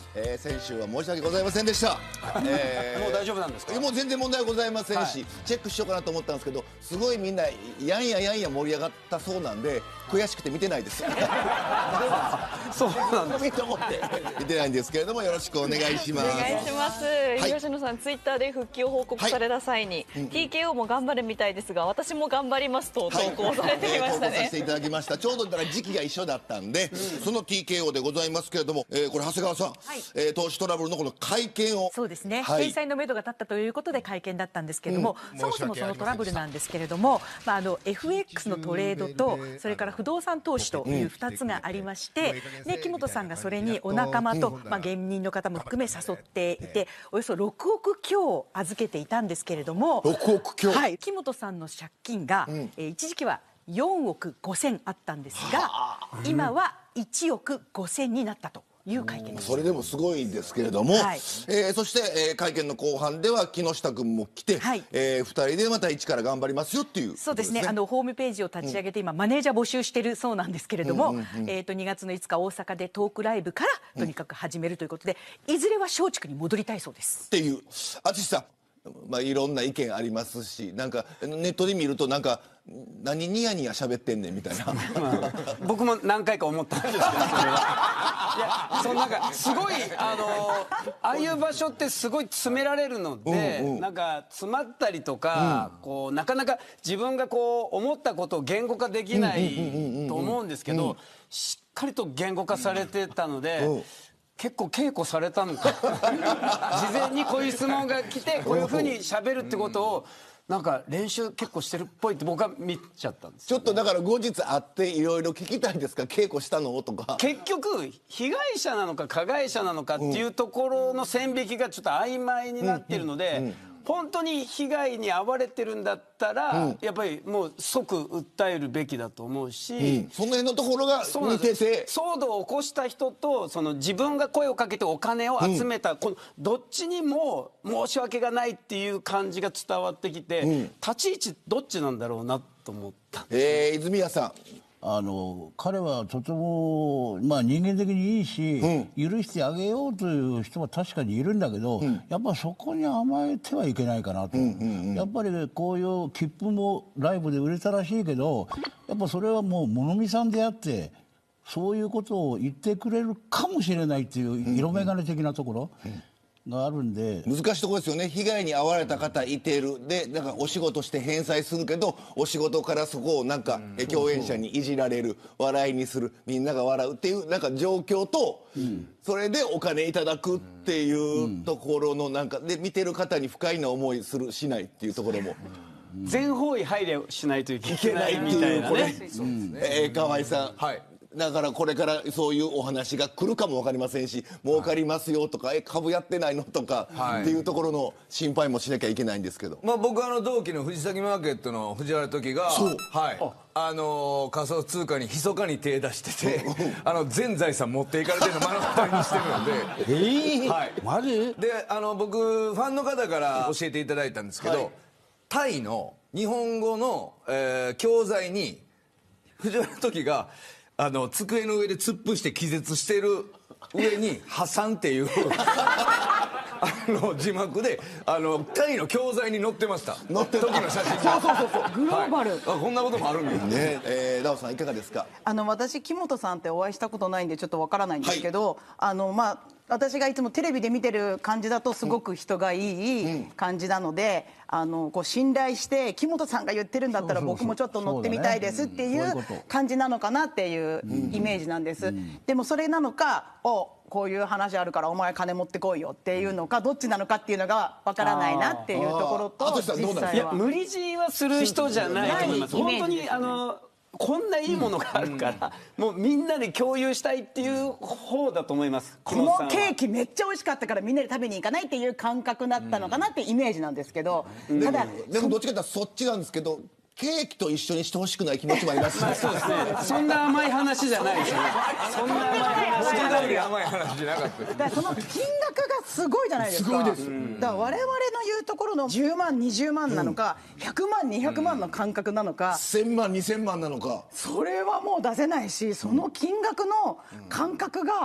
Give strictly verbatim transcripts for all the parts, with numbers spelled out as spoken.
えー、先週は申し訳ございませんでした。 えー、もう大丈夫なんですか？ もう全然問題はございませんし、はい、チェックしようかなと思ったんですけど、すごいみんなやんややんや盛り上がったそうなんで悔しくて見てないです。 そうなんです。 見て見てないんですけれども、よろしくお願いします。 お願いします。はい、吉野さん、ツイッターで復帰を報告された際に、はい、ティーケーオー も頑張るみたいですが、私も頑張りますと投稿されていましたね。はい、えー、投稿させていただきました。ちょうどだから時期が一緒だったんで、うん、その ティーケーオー でございますけれども、えー、これ長谷川さん、はい、えー、投資トラブルのこの会見を、 そうですね、はい、返済のめどが立ったということで会見だったんですけれども、うん、そもそもそのトラブルなんですけれども、まあ、あの エフエックス のトレードとそれから不動産投資というふたつがありまして、で木本さんがそれにお仲間と、まあ、芸人の方も含め誘っていて、およそろくおく強預けていたんですけれども、 ろくおく強、 はい、木本さんの借金が、うん、えー、一時期はよんおくごせんあったんですが、今はいちおくごせんになったという会見です。 それでもすごいですけれども、はい、えー、そして、えー、会見の後半では木下君も来て、はい、えー、ふたりでまた一から頑張りますよっていう、ね、 そうですね、あのホームページを立ち上げて今、うん、マネージャー募集しているそうなんですけれども、うんうんうん、えー、とにがつのいつか大阪でトークライブからとにかく始めるということで、うん、いずれは松竹に戻りたいそうですっていう。淳さん、まあ、いろんな意見ありますし、なんかネットで見るとなんか何ニヤニヤ喋ってんねんみたいな、 まあ、僕も何回か思ったんですけど、それはいや、そのなんかすごいあのああいう場所ってすごい詰められるので、うんうん、なんか詰まったりとか、うん、こうなかなか自分がこう思ったことを言語化できないと思うんですけど、しっかりと言語化されてたので。うん、結構稽古されたのか事前にこういう質問が来てこういうふうに喋るってことをなんか練習結構してるっぽいって僕は見ちゃったんです、ね、 ちょっとだから後日会っていろいろ聞きたいですか、稽古したのとか。 結局被害者なのか加害者なのかっていうところの線引きがちょっと曖昧になっているので、うんうんうん、本当に被害に遭われてるんだったら、うん、やっぱりもう即訴えるべきだと思うし、うん、 その辺のところが似てて、 騒動を起こした人とその自分が声をかけてお金を集めた、うん、このどっちにも申し訳がないっていう感じが伝わってきて、うん、立ち位置どっちなんだろうなと思った。 えー、泉谷さん、 あの彼はとても、まあ、人間的にいいし、うん、許してあげようという人は確かにいるんだけど、うん、やっぱそこに甘えてはいけないかなと、うんうんうん、やっぱり、ね、こういう切符もライブで売れたらしいけど、やっぱそれはもう物見さんであってそういうことを言ってくれるかもしれないっていう色眼鏡的なところ、うんうん、があるんで、 難しいところですよね。被害に遭われた方いてるで、なんかお仕事して返済するけど、お仕事からそこをなんか、うん、共演者にいじられる、笑いにする、みんなが笑うっていうなんか状況と、うん、それでお金いただくっていうところのなんかで、見てる方に不快な思いするしないっていうところも、 うん、全方位配慮しないといけないみたいなね。 えー、河合さん、はい、だからこれからそういうお話が来るかも分かりませんし、儲かりますよとか、え株やってないのとか、はい、っていうところの心配もしなきゃいけないんですけど、 まあ、僕はあの同期の藤崎マーケットの藤原時が、はい、あのー、仮想通貨に密かに手出しててあの全財産持っていかれてるの目の当たりにしてるのでえーはい、マジで、あの僕ファンの方から教えていただいたんですけど、はい、タイの日本語の、えー、教材に藤原時があの机の上で突っ伏して気絶してる上に破産っていうあの字幕であのタイの教材に載ってました。 載ってる時の写真がそうそうそうそう、グローバル、はい、 あこんなこともあるんですね。えー、ダオさんいかがですか。 あの私木本さんってお会いしたことないんでちょっとわからないんですけど、はい、あのまあ私がいつもテレビで見てる感じだとすごく人がいい感じなので、うん、あのこう信頼して木本さんが言ってるんだったら僕もちょっと乗ってみたいですっていう感じなのかなっていうイメージなんです、うん、でもそれなのか、おこういう話あるからお前金持ってこいよっていうのか、どっちなのかっていうのがわからないなっていうところと、 実際はいや無理強いはする人じゃないと思います。本当にあのこんないいものがあるから、うん、もうみんなで共有したいっていう方だと思います。 このケーキめっちゃ美味しかったからみんなで食べに行かないっていう感覚だったのかなってイメージなんですけど、 うん、ただでもどっちかというとそっちなんですけど、ケーキと一緒にしてほしくない気持ちもありますし、ね、 そうですね。そんな甘い話じゃないですね。そんな甘い話じゃない。 甘い話じゃなかった。 だからその金額がすごいじゃないですか。 すごいです。 だから我々の言うところのじゅうまんにじゅうまんなのか、ひゃくまんにひゃくまんの感覚なのか、 せんまんにせんまんなのか、 それはもう出せないし、その金額の感覚が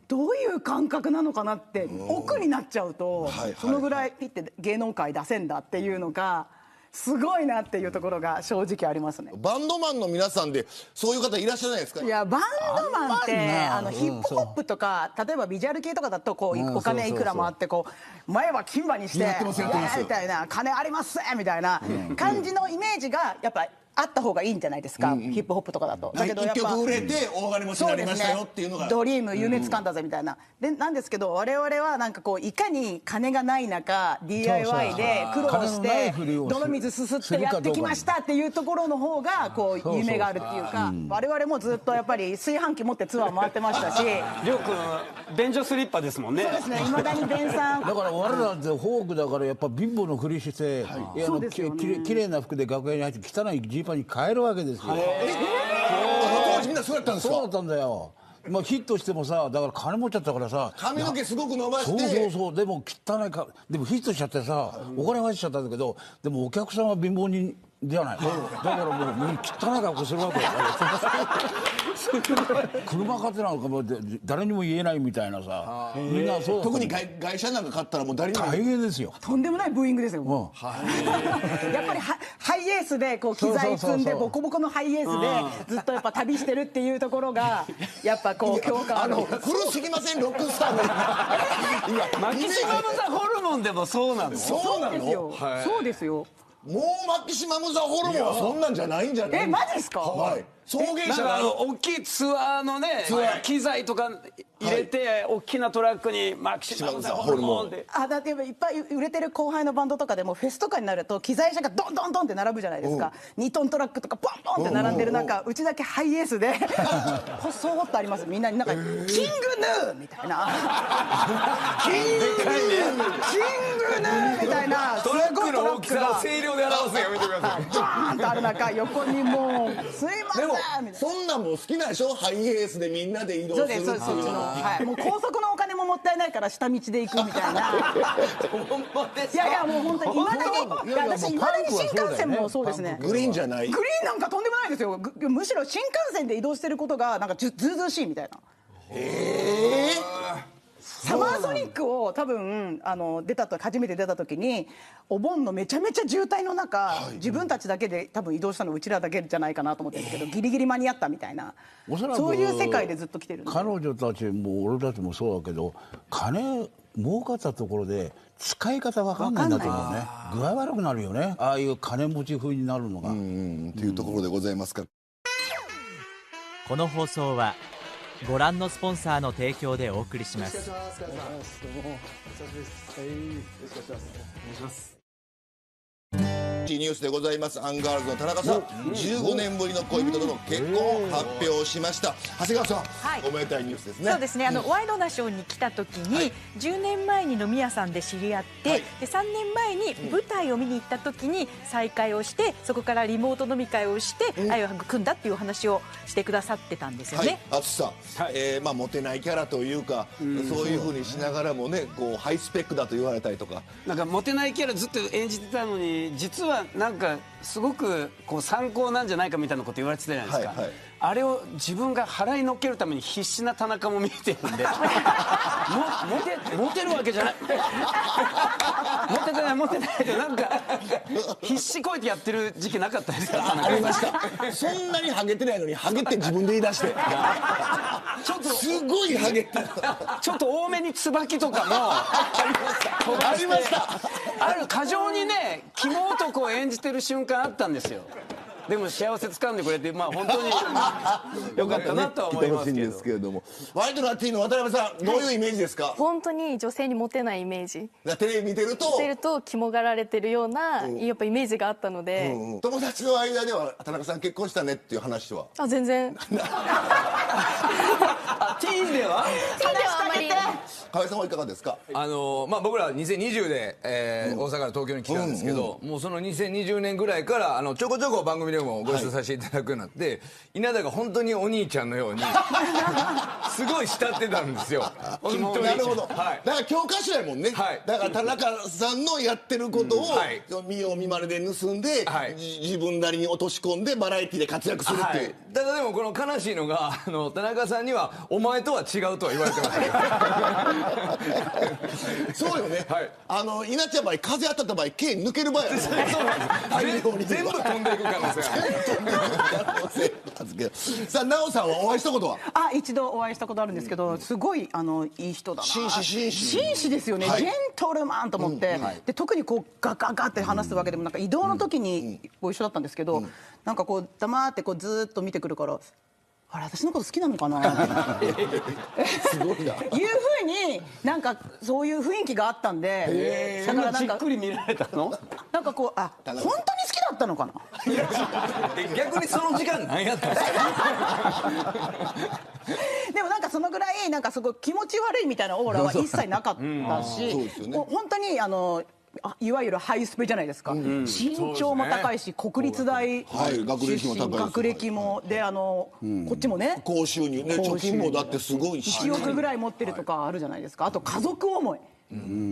どういう感覚なのかなって奥になっちゃうと、そのぐらいピッて芸能界出せんだっていうのがすごいなっていうところが正直ありますね。 バンドマンの皆さんでそういう方いらっしゃらないですか。 いやバンドマンってあのヒップホップとか例えばビジュアル系とかだとこうお金いくらもあってこう前は金馬にしてみたいな金ありますみたいな感じのイメージがやっぱあった方がいいんじゃないですか、ヒップホップとかだと。 だけどやっぱ一曲売れて大金持ちになりましたよっていうのがドリーム夢掴んだぜみたいなでなんですけど、我々はなんかこういかに金がない中 ディーアイワイ で苦労して泥水すすってやってきましたっていうところの方がこう夢があるっていうか、我々もずっとやっぱり炊飯器持ってツアー回ってましたし、 りょうくん便所スリッパですもんね。 そうですね、未だに弁さんだから我らってフォークだからやっぱ貧乏のふりして、いやあのききれいな服で楽屋に入って汚いジーパンに変えるわけですよ。 え当時みんなそうやったんですか。 そうだったんだよ。まあヒットしてもさ、だから金持っちゃったからさ、 髪の毛すごく伸ばして、 そうそうそう、でも汚いか、でもヒットしちゃってさ、お金入っちゃったんだけど、でもお客さんは貧乏人じゃない、だからもうみんな汚い格好するわけよ。車買ってなんかもう誰にも言えないみたいなさ、みんなそう。 特に外外車なんか買ったらもう誰にも大変ですよ。 とんでもないブーイングですよ、うん、やっぱりハイエースでこう機材積んでボコボコのハイエースでずっとやっぱ旅してるっていうところがやっぱこう共感あの古すぎませんロックスターのマキシマムザホルモンでもそうなの。 そうなの。 そうですよ。 もうマキシマムザホルモンはそんなんじゃないんじゃない。 えマジですか。 はい。送迎車があの大きいツアーのね機材とか入れて大きなトラックにマキシマムザホルモンで、 あだっていっぱい売れてる後輩のバンドとかでもフェスとかになると機材車がドンドンドンって並ぶじゃないですか。にトントラックとかポンポンって並んでる中、うちだけハイエースで細っとあります。みんなになんかキングヌーみたいなキングヌーキングヌーみたいなトラックの大きさを声量で表すのやめてください。 ドーンとある中横にもうすいませんでもみたいな。 そんなんも好きなんでしょ。ハイエースでみんなで移動するっていうのは。 はい、もう高速のお金ももったいないから下道で行くみたいな。いやいやもう本当に未だに私未だに新幹線もそうですね。 グリーンじゃない。 グリーンなんかとんでもないですよ。むしろ新幹線で移動してることがなんかずうずうしいみたいな。 ええ。 サマーソニックを多分あの出たと初めて出た時にお盆のめちゃめちゃ渋滞の中、はい、自分たちだけで多分移動したのうちらだけじゃないかなと思ってるんですけど、ギリギリ間に合ったみたいな、そういう世界でずっと来てるんで。 彼女たちも俺たちもそうだけど、金儲かったところで使い方わかんないんだと思うね。具合悪くなるよね、ああいう金持ち風になるのが。 うんっていうところでございますか。 この放送はご覧のスポンサーの提供でお送りします。 ニュースでございます。アンガールズの田中さん、じゅうごねんぶりの恋人との結婚を発表しました。長谷川さん、はい、おめでたいニュースですね。 そうですね、あのワイドナショーに来た時に、はい、じゅうねんまえに飲み屋さんで知り合って、はい、でさんねんまえに舞台を見に行った時に再会をして、そこからリモート飲み会をして、うん、愛を育んだっていうお話をしてくださってたんですよね。 淳さん、はい、えー、まあモテないキャラというか、うん、そういうふうにしながらもね、こうハイスペックだと言われたりとか、 なんかモテないキャラずっと演じてたのに、実はなんかすごくこう参考なんじゃないかみたいなこと言われてたじゃないですか、はいはい、あれを自分が払いのっけるために必死な田中も見てるんでモテ、モテるわけじゃないモテてないモテてないってなんか必死こいてやってる時期なかったですか。 ありました。そんなにハゲてないのにハゲって自分で言い出してちょっとすごいハゲてちょっと多めに椿とかもありましたある過剰にね、肝男を演じてる瞬間あったんですよ。でも幸せ掴んでくれて、まあ本当に良かったなとは思いますけど。 ね、ですけれども、ワイドナティーンの渡辺さん、どういうイメージですか。 本当に女性にモテないイメージ。 テレビ見てると見てると肝がられてるような、うん、やっぱイメージがあったので、 うんうん、友達の間では田中さん結婚したねっていう話は。 あ、全然あ、ティーンではティーンではあまり河合さんはいかがですか。 あのーまあ、僕らにせんにじゅうで、えーうん、大阪から東京に来たんですけど、うんうん、もうそのにせんにじゅうねんぐらいからあのちょこちょこ番組でもご一緒させていただくようになって、はい、稲田が本当にお兄ちゃんのようにすごい慕ってたんですよ。 本当になるほど、はい、だから教科書やもんね、はい、だから田中さんのやってることを、うんはい、見よう見まねで盗んで、はい、自分なりに落とし込んでバラエティで活躍するっていう、はい、 ただでもこの悲しいのがあの田中さんにはお前とは違うとは言われてましたそうよね、はい、あの稲ちゃんの場合風当たった場合毛抜ける場合やねそうなんです全部飛んでいく可能性あるさあ奈緒さんはお会いしたことは。 あ一度お会いしたことあるんですけど、すごいあのいい人だな、 紳士紳士紳士ですよね、はい、ジェントルマンと思って、うんはい、で特にこうガガガって話すわけでもなんか移動の時にご一緒だったんですけど、うん、なんかこう黙ってこうずっと見てくるから、あれ私のこと好きなのかなすごいないうふうになんかそういう雰囲気があったんで、 だからなんかじっくり見られたのなんかこうあ本当に好きだったのかな逆にその時間何やったんですかでもなんかそのぐらいなんかすごい気持ち悪いみたいなオーラは一切なかったし、うんね、本当にあのあいわゆるハイスペじゃないですか、うん、身長も高いし、ね、国立大出身、はい、学歴も高いです、学歴もであの、うん、こっちもね高収入ね、貯金もだってすごいしいちおくぐらい持ってるとかあるじゃないですか。あと家族思い、うん、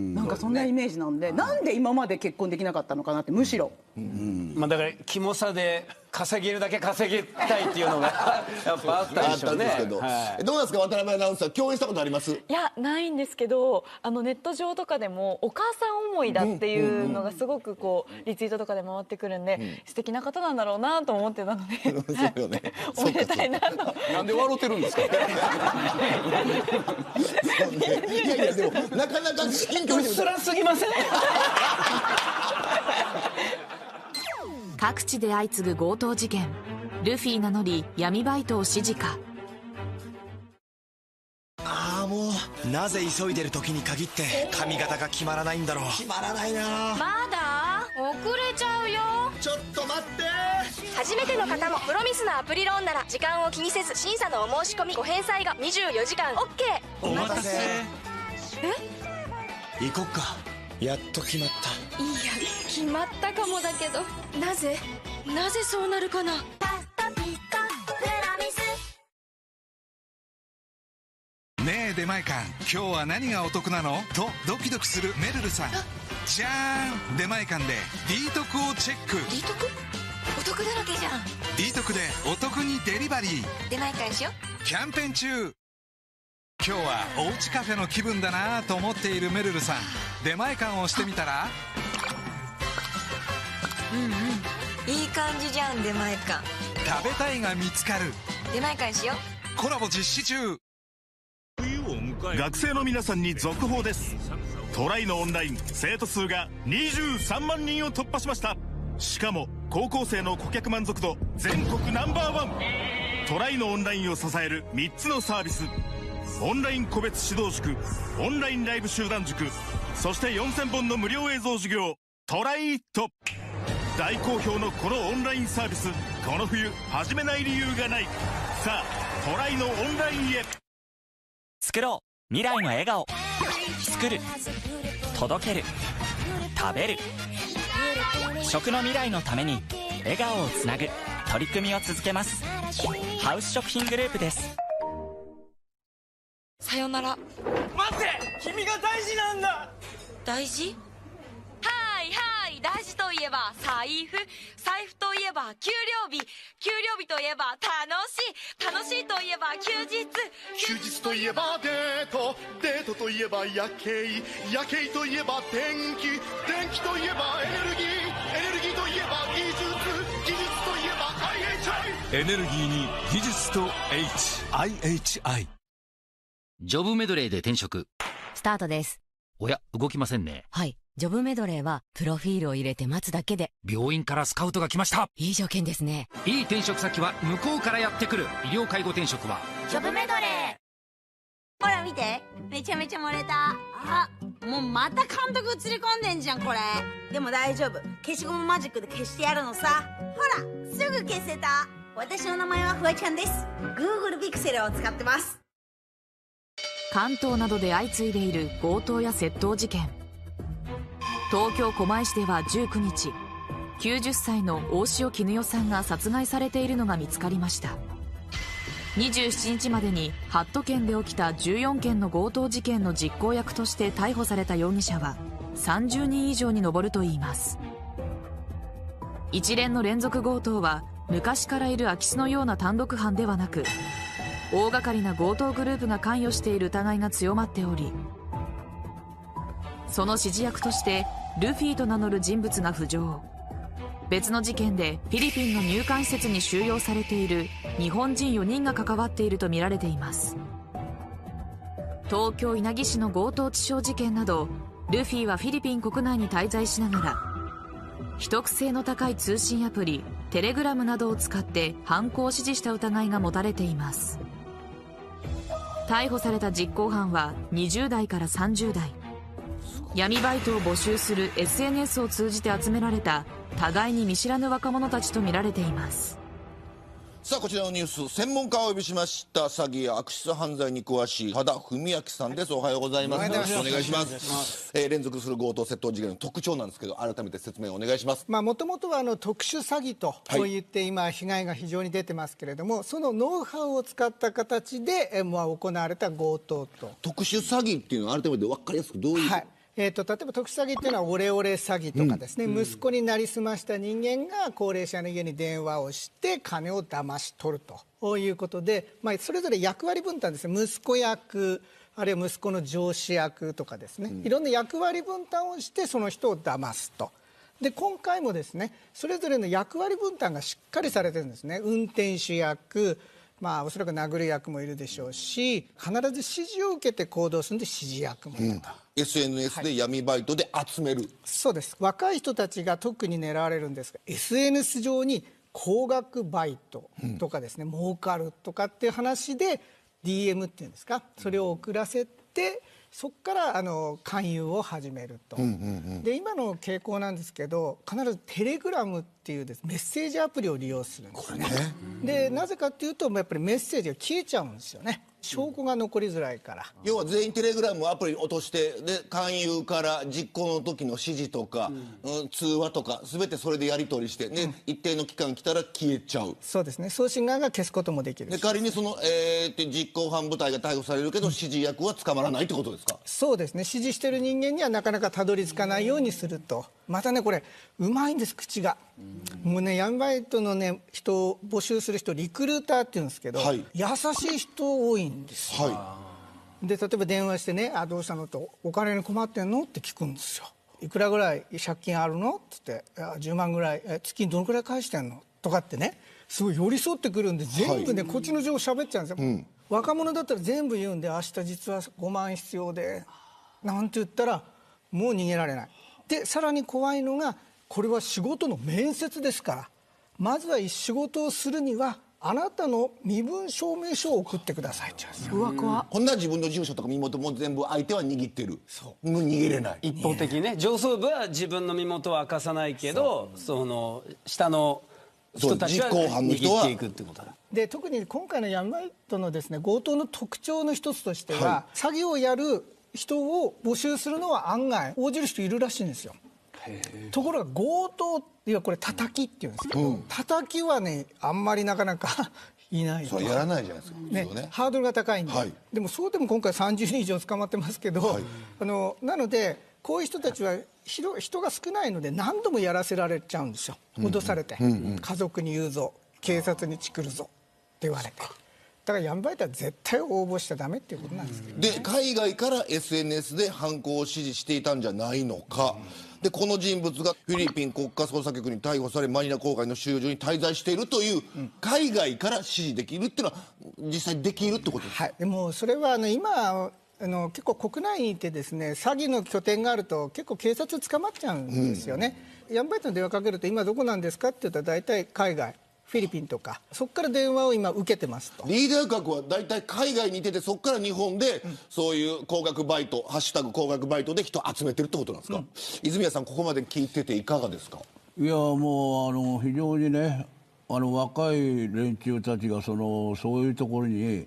なんかそんなイメージなんで、なんで今まで結婚できなかったのかなって、むしろ、 うん、まあだからキモさで稼げるだけ稼ぎたいっていうのがやっぱあったんでしょうね。 はい、どうなんですか渡辺アナウンサー、共演したことあります？ いやないんですけど、あのネット上とかでもお母さん思いだっていうのがすごくこうリツイートとかで回ってくるんで、うん、素敵な方なんだろうなと思ってたので、そうよね、おめでたいなと。 なんで笑ってるんですか？いやいやでもなかなか近距離つらすぎません？ 各地で相次ぐ強盗事件、ルフィ名乗り闇バイトを指示か。 ああもうなぜ急いでる時に限って髪型が決まらないんだろう。 決まらないな。 まだ遅れちゃうよ。 ちょっと待って。 初めての方もプロミスのアプリローンなら時間を気にせず審査のお申し込みご返済がにじゅうよじかん オーケー。 お待たせ。 え行こっか。やっと決まった。 いや決まったかもだけど、なぜなぜそうなるかな。 ねえ出前館、今日は何がお得なのとドキドキするめるるさん。じゃーん、出前館で D トクをチェック。 D トクお得だらけじゃん。 D トクでお得にデリバリー。 出前館しよキャンペーン中。今日はおうちカフェの気分だなと思っているめるるさん、出前館をしてみたら。 うんうん、いい感じじゃん。出前館食べたいが見つかる。 出前館しよコラボ実施中。 学生の皆さんに続報です。トライのオンライン生徒数がにじゅうさんまんにんを突破しました。しかも高校生の顧客満足度全国ナンバーワン。トライのオンラインを支えるみっつのサービス、オンライン個別指導塾、オンラインライブ集団塾、そしてよんせんぼんの無料映像授業トライイット。大好評のこのオンラインサービス、この冬始めない理由がない。さあトライのオンラインへ。 作ろう未来の笑顔。作る、届ける、食べる。食の未来のために笑顔をつなぐ取り組みを続けます。ハウス食品グループです。 さよなら。 待って、君が大事なんだ。 大事？はいはい、大事といえば財布、財布といえば給料日、給料日といえば楽しい、楽しいといえば休日、 休日といえばデート、デートといえば夜景、夜景といえば電気、電気といえばエネルギー、エネルギーといえば技術、技術といえば アイエイチアイ。 エネルギーに技術と H、 アイエイチアイ。 ジョブメドレーで転職スタートです。 おや動きませんね。 はい、ジョブメドレーはプロフィールを入れて待つだけで。 病院からスカウトが来ました。 いい条件ですね。 いい転職先は向こうからやってくる。医療介護転職はジョブメドレー。ほら見て、めちゃめちゃ盛れた。あ、もうまた監督映り込んでんじゃんこれ。でも大丈夫、消しゴムマジックで消してやるのさ。ほらすぐ消せた。私の名前はフワちゃんです。 Google ピクセルを使ってます。 関東などで相次いでいる強盗や窃盗事件。東京狛江市ではじゅうくにち、きゅうじゅっさいの大塩衣与さんが殺害されているのが見つかりました。にじゅうしちにちまでにはち都県で起きたじゅうよんけんの強盗事件の実行役として逮捕された容疑者はさんじゅうにん以上に上るといいます。一連の連続強盗は昔からいる空き巣のような単独犯ではなく、大掛かりな強盗グループが関与している疑いが強まっており、その指示役としてルフィと名乗る人物が浮上。別の事件でフィリピンの入管施設に収容されている日本人よにんが関わっているとみられています。東京稲城市の強盗致傷事件など、ルフィはフィリピン国内に滞在しながら秘匿性の高い通信アプリテレグラムなどを使って犯行を指示した疑いが持たれています。逮捕された実行犯はにじゅうだいからさんじゅうだい。闇バイトを募集する エスエヌエス を通じて集められた互いに見知らぬ若者たちとみられています。 さあ、こちらのニュース、専門家をお呼びしました。詐欺や悪質犯罪に詳しい多田文明さんです。おはようございます。よろしくお願いします。えー、連続する強盗窃盗事件の特徴なんですけど、改めて説明をお願いします。 まあ、もともとはあの特殊詐欺といって今被害が非常に出てますけれども、はい、そのノウハウを使った形で、えー、まあ行われた強盗と。 特殊詐欺っていうのは改めて分かりやすくどういう、はい、 えー、と例えば特殊詐欺っていうのはオレオレ詐欺とかですね、うん、息子になりすました人間が高齢者の家に電話をして金を騙し取るということで、まあ、それぞれ役割分担ですね、息子役あるいは息子の上司役とかですね、うん、いろんな役割分担をしてその人を騙すと。で今回もですね、それぞれの役割分担がしっかりされてるんですね。運転手役、まあ、おそらく殴る役もいるでしょうし、必ず指示を受けて行動するんで指示役もいると、 うん、エスエヌエス で闇バイトで集める、はい、 そうです。若い人たちが特に狙われるんですが、 エスエヌエス 上に高額バイトとかですね、うん、儲かるとかっていう話で ディーエム っていうんですか、それを送らせてそこからあの勧誘を始めると、うんうんうん、で今の傾向なんですけど、必ずテレグラムっていうです、メッセージアプリを利用するんですね。でなぜかっていうと、やっぱりメッセージが消えちゃうんですよね。証拠が残りづらいから、 要は全員テレグラムアプリ落として、で勧誘から実行の時の指示とか、うんうん、通話とか全てそれでやり取りして、ね、うん、一定の期間来たら消えちゃう。 そうですね、送信側が消すこともできる。 で仮にその、えー、実行犯部隊が逮捕されるけど、うん、指示役は捕まらないってことですか。 そうですね、指示してる人間にはなかなかたどり着かないようにすると。またね、これうまいんです、口が。うん、もうね、闇バイトのね、人を募集する人リクルーターって言うんですけど、はい、優しい人多いんですよ、はい、で例えば電話してね、あどうしたのと、お金に困ってんのって聞くんですよ。いくらぐらい借金あるのって言って、じゅうまんぐらい、え月にどのくらい返してんのとかってね、すごい寄り添ってくるんで、全部ね、はい、こっちの情報喋っちゃうんですよ、うん、若者だったら全部言うんで、明日実はごまん必要でなんて言ったらもう逃げられない。でさらに怖いのが、これは仕事の面接ですから、まずは仕事をするにはあなたの身分証明書を送ってくださいって言うんですよ。うわ怖っ。 こんな自分の住所とか身元も全部相手は握ってる。そうもう逃げれない。 一方的ね、上層部は自分の身元は明かさないけど、その下の人たちは握っていくってことだ。 で特に今回の闇バイトのですね、強盗の特徴の一つとしては、はい、詐欺をやる人を募集するのは案外応じる人いるらしいんですよ。ところが強盗いやこれ叩きっていうんですけど、うん、叩きはねあんまりなかなかいないそれやらないじゃないですか、 ねね、ハードルが高いんで、はい、でもそうでも今回さんじゅうにん以上捕まってますけど、はい、あのなのでこういう人たちは人が少ないので何度もやらせられちゃうんですよ。脅されて、うんうん、家族に言うぞ、警察にチクるぞって言われて、だから闇バイトは絶対応募しちゃダメっていうことなんですけど、ね、 で海外から エスエヌエス で犯行を指示していたんじゃないのか、うん、でこの人物がフィリピン国家捜査局に逮捕されマニラ郊外の収容所に滞在しているという、うん、海外から指示できるっていうのは実際できるってことですか。 はい、でもそれはあの今あの結構国内にいてですね、詐欺の拠点があると結構警察捕まっちゃうんですよね、うん、闇バイトの電話かけると今どこなんですかって言ったら大体海外フィリピンとかそこから電話を今受けてますと。 リーダー格は大体海外にいててそこから日本で、うん、そういう高額バイトハッシュタグ高額バイトで人集めてるってことなんですか、うん、泉谷さんここまで聞いてていかがですか。 いやもうあの非常にね、あの若い連中たちがそのそういうところに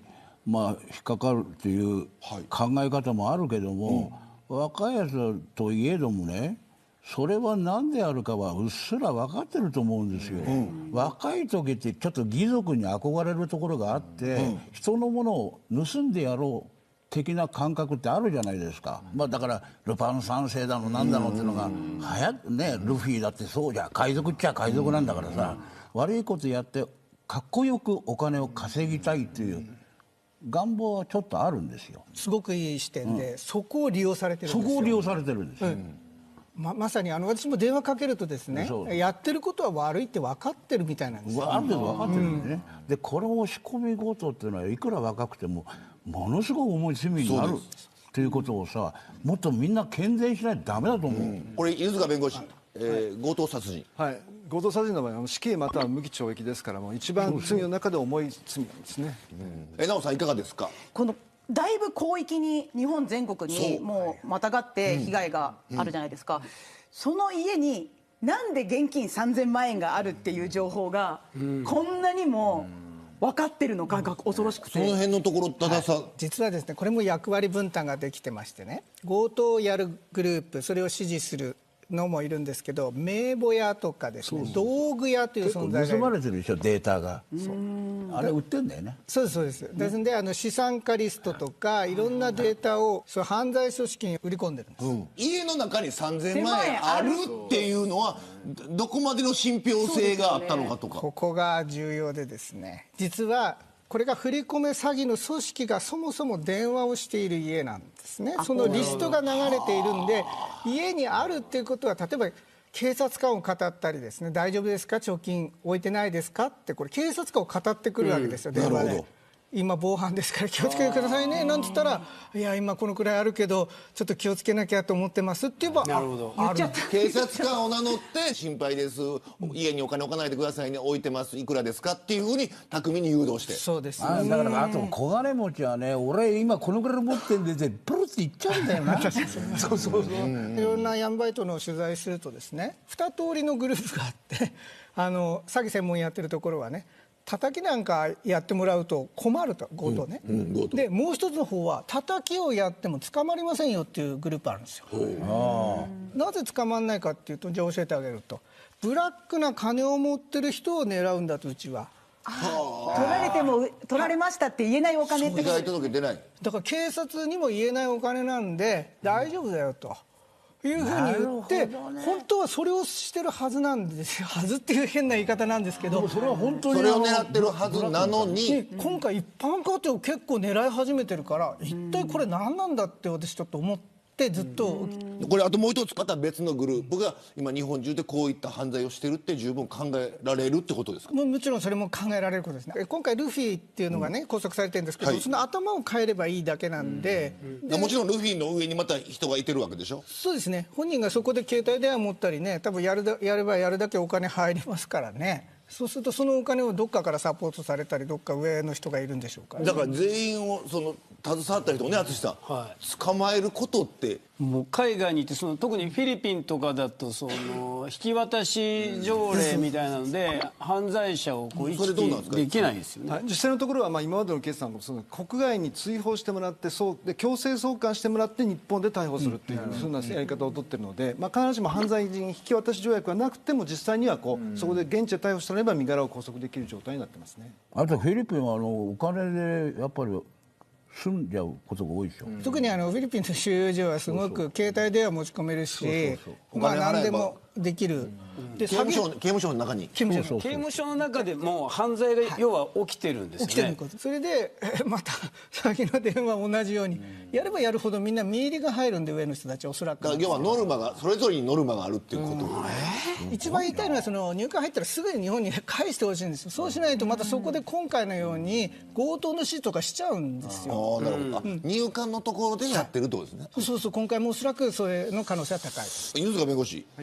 まあ、引っかかるという考え方もあるけども、うん、若いやつといえどもね、それは何であるかはうっすら分かってると思うんですよ、うん、若い時ってちょっと義賊に憧れるところがあって、うん、人のものを盗んでやろう的な感覚ってあるじゃないですか、まあ、だからルパン三世だのなんだのっていうのがはやね、ルフィだってそうじゃ海賊っちゃ海賊なんだからさ、悪いことやってかっこよくお金を稼ぎたいっていう願望はちょっとあるんですよ。 すごくいい視点で、うん、そこを利用されてるんですよ。 そこを利用されてるんですよ、うん、 ま, まさにあの私も電話かけるとですね、やってることは悪いって分かってるみたいなんですよ。 ある程度分かってるんですね、うん、でこの押し込み強盗っていうのはいくら若くてもものすごく重い罪になるということをさ、もっとみんな健全しないとダメだと思う、うん、 これ犬塚弁護士、はい、えー、強盗殺人、 はい、強盗殺人の場合は死刑または無期懲役ですから、もう一番罪の中で重い罪なんですね。 えなおさんいかがですか。 このだいぶ広域に日本全国にもうまたがって被害があるじゃないですか、うんうん、その家になんで現金さんぜんまんえんがあるっていう情報がこんなにも分かってるのかが恐ろしくて、 その辺のところ、多田さん、はい、 実はですね、これも役割分担ができてましてね、強盗をやるグループ、それを指示するのもいるんですけど、名簿屋とかですね、道具屋という存在が盗まれてるでしょ、データが。あれ売ってんだよね。 そうですそうです。ですので、あの資産家リストとかいろんなデータをそう犯罪組織に売り込んでるんです、うん、 家の中にさんぜんまんえんあるっていうのはどこまでの信憑性があったのかとか、 ね、ここが重要でですね、実はこれが振り込め詐欺の組織がそもそも電話をしている家なんですね。そのリストが流れているんで、家にあるっていうことは、例えば警察官を語ったりですね、大丈夫ですか、貯金置いてないですかって、これ警察官を語ってくるわけですよ、うん、電話で。今防犯ですから気をつけてくださいねなんつったら、いや今このくらいあるけどちょっと気をつけなきゃと思ってますって言えば、 なるほど、言っちゃった。警察官を名乗って心配です、家にお金置かないでくださいね、置いてます、いくらですかっていうふうに巧みに誘導して。 そうです、ね、 あだからあと小金持ちはね、俺今このくらい持ってんでってプルって言っちゃうんだよな。 そうそうそう、いろんな闇バイトの取材するとですね、二通りのグループがあってあの詐欺専門やってるところはね、叩きなんかやってもらうと困ると、強盗ね、うんうん、強盗で、もう一つの方は叩きをやっても捕まりませんよっていうグループあるんですよ。なぜ捕まらないかっていうと、じゃあ教えてあげると、ブラックな金を持ってる人を狙うんだと、うちは。 取られても取られましたって言えないお金って、 被害届出ない、 だから警察にも言えないお金なんで大丈夫だよというふうに言って、ね、本当はそれをしてるはずなんですよ。はずっていう変な言い方なんですけど、 それは本当にそれを狙ってるはずなのに、 今回一般家庭を結構狙い始めてるから、一体これ何なんだって私ちょっと思って。ずっとこれあともう一つまた別のグループが今日本中でこういった犯罪をしてるって十分考えられるってことですか。 も, もちろんそれも考えられることですね。今回ルフィっていうのがね、うん、拘束されてるんですけど、はい、その頭を変えればいいだけなんで、 うんでもちろんルフィの上にまた人がいてるわけでしょ。 そうですね、本人がそこで携帯電話持ったりね、多分やるだやればやるだけお金入りますからね。そうするとそのお金をどっかからサポートされたり、どっか上の人がいるんでしょうか。 だから全員をその携わった人もね、淳さん、はい、捕まえることってもう海外に行って、その特にフィリピンとかだとその引き渡し条例みたいなので犯罪者をこう行き来できないですよね。 はい、実際のところはまあ今までのケースはその国外に追放してもらって、そうで強制送還してもらって日本で逮捕するっていうふうなやり方を取っているので、まあ、必ずしも犯罪人引き渡し条約はなくても、実際にはこうそこで現地で逮捕されれば身柄を拘束できる状態になってますね。 あとフィリピンはあのお金でやっぱり住んじゃうことが多いでしょ、うん、 特にあのフィリピンの収容所はすごく携帯電話持ち込めるし、まあ何でもできる、 うん、で刑務所刑務所の中に刑務所刑務所の中でもう犯罪が要は起きてるんですよね。 起きてること。それでまた先の電話同じようにやればやるほどみんな見入りが入るんで、上の人たちおそらく。 要はノルマがそれぞれにノルマがあるっていうこと、うんえー、一番言いたいのはその入管入ったらすぐに日本に返してほしいんですよ。そうしないとまたそこで今回のように強盗の指示とかしちゃうんですよ。 あなるほど、うん、入管のところでやってるってことですね。 そうそう、今回もおそらくそれの可能性は高い。 犬塚弁護士、 はい、あの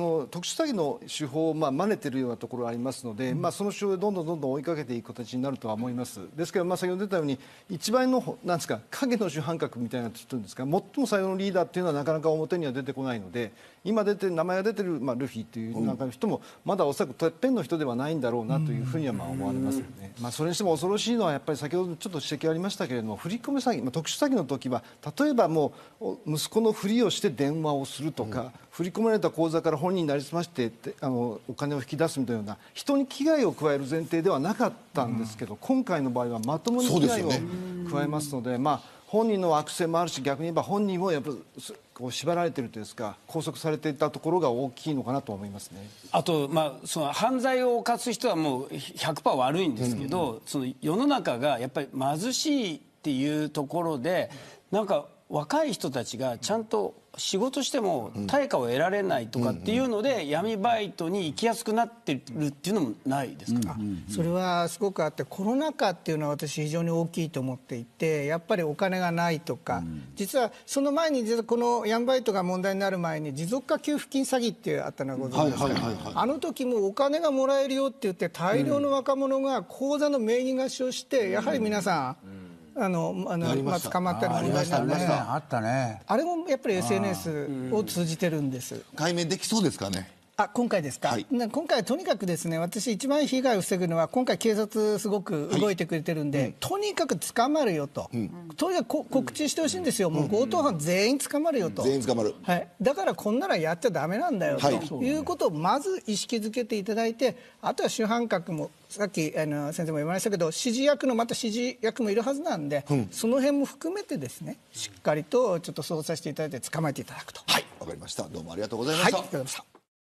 の特殊詐欺の手法をまあ真似ているようなところがありますので、まあ、その手法をどんどんどんどん追いかけていく形になるとは思います。ですけど、まあ、先ほど出たように一番のなんですか影の主犯格みたいな人ですか、最も最後のリーダーっていうのはなかなか表には出てこないので、今出て名前が出てる、まあ、ルフィという中の人もまだおそらくてっぺんの人ではないんだろうなというふうにはまあ思われますよね。まあ、それにしても恐ろしいのはやっぱり先ほどちょっと指摘ありましたけれども、振り込め詐欺、まあ、特殊詐欺の時は例えばもう息子のふりをして電話をするとか、うん、振り込まれた口座から本人になりすましてあのお金を引き出すみたいな人に危害を加える前提ではなかったんですけど、うん、今回の場合はまともに危害を加えますので、まあ、本人の悪性もあるし、逆に言えば本人もやっぱこう縛られているというか拘束されていたところが大きいのかなと思いますね。 あと、まあ、その犯罪を犯す人はもう ひゃくパーセント 悪いんですけど、うん、その世の中がやっぱり貧しいっていうところでなんか若い人たちがちゃんと仕事しても対価を得られないとかっていうので闇バイトに行きやすくなってるっていうのもないですか。 それはすごくあって、コロナ禍っていうのは私非常に大きいと思っていて、やっぱりお金がないとか、実はその前に実はこの闇バイトが問題になる前に持続化給付金詐欺ってあったのがご存知ですか。あの時もお金がもらえるよって言って大量の若者が口座の名義貸しをして、やはり皆さんあのあのまあ、捕まったり問題になるね、 あったね。 あれもやっぱり エスエヌエス を通じてるんです。 解明できそうですかね。 あ、今回ですか、はい、今回はとにかくですね、私一番被害を防ぐのは今回警察すごく動いてくれてるんで、はい、とにかく捕まるよと、うん、とにかく告知してほしいんですよ、うん、もう強盗犯全員捕まるよと、 全員捕まる、 はい、だからこんならやっちゃダメなんだよ、はい、ということをまず意識づけていただいて、あとは主犯格もさっきあの先生も言いましたけど、指示役のまた指示役もいるはずなんで、うん、その辺も含めてですね、しっかりとちょっと捜査していただいて捕まえていただくと。 はい、わかりました。どうもありがとうございました。 はい、ありがとうございました。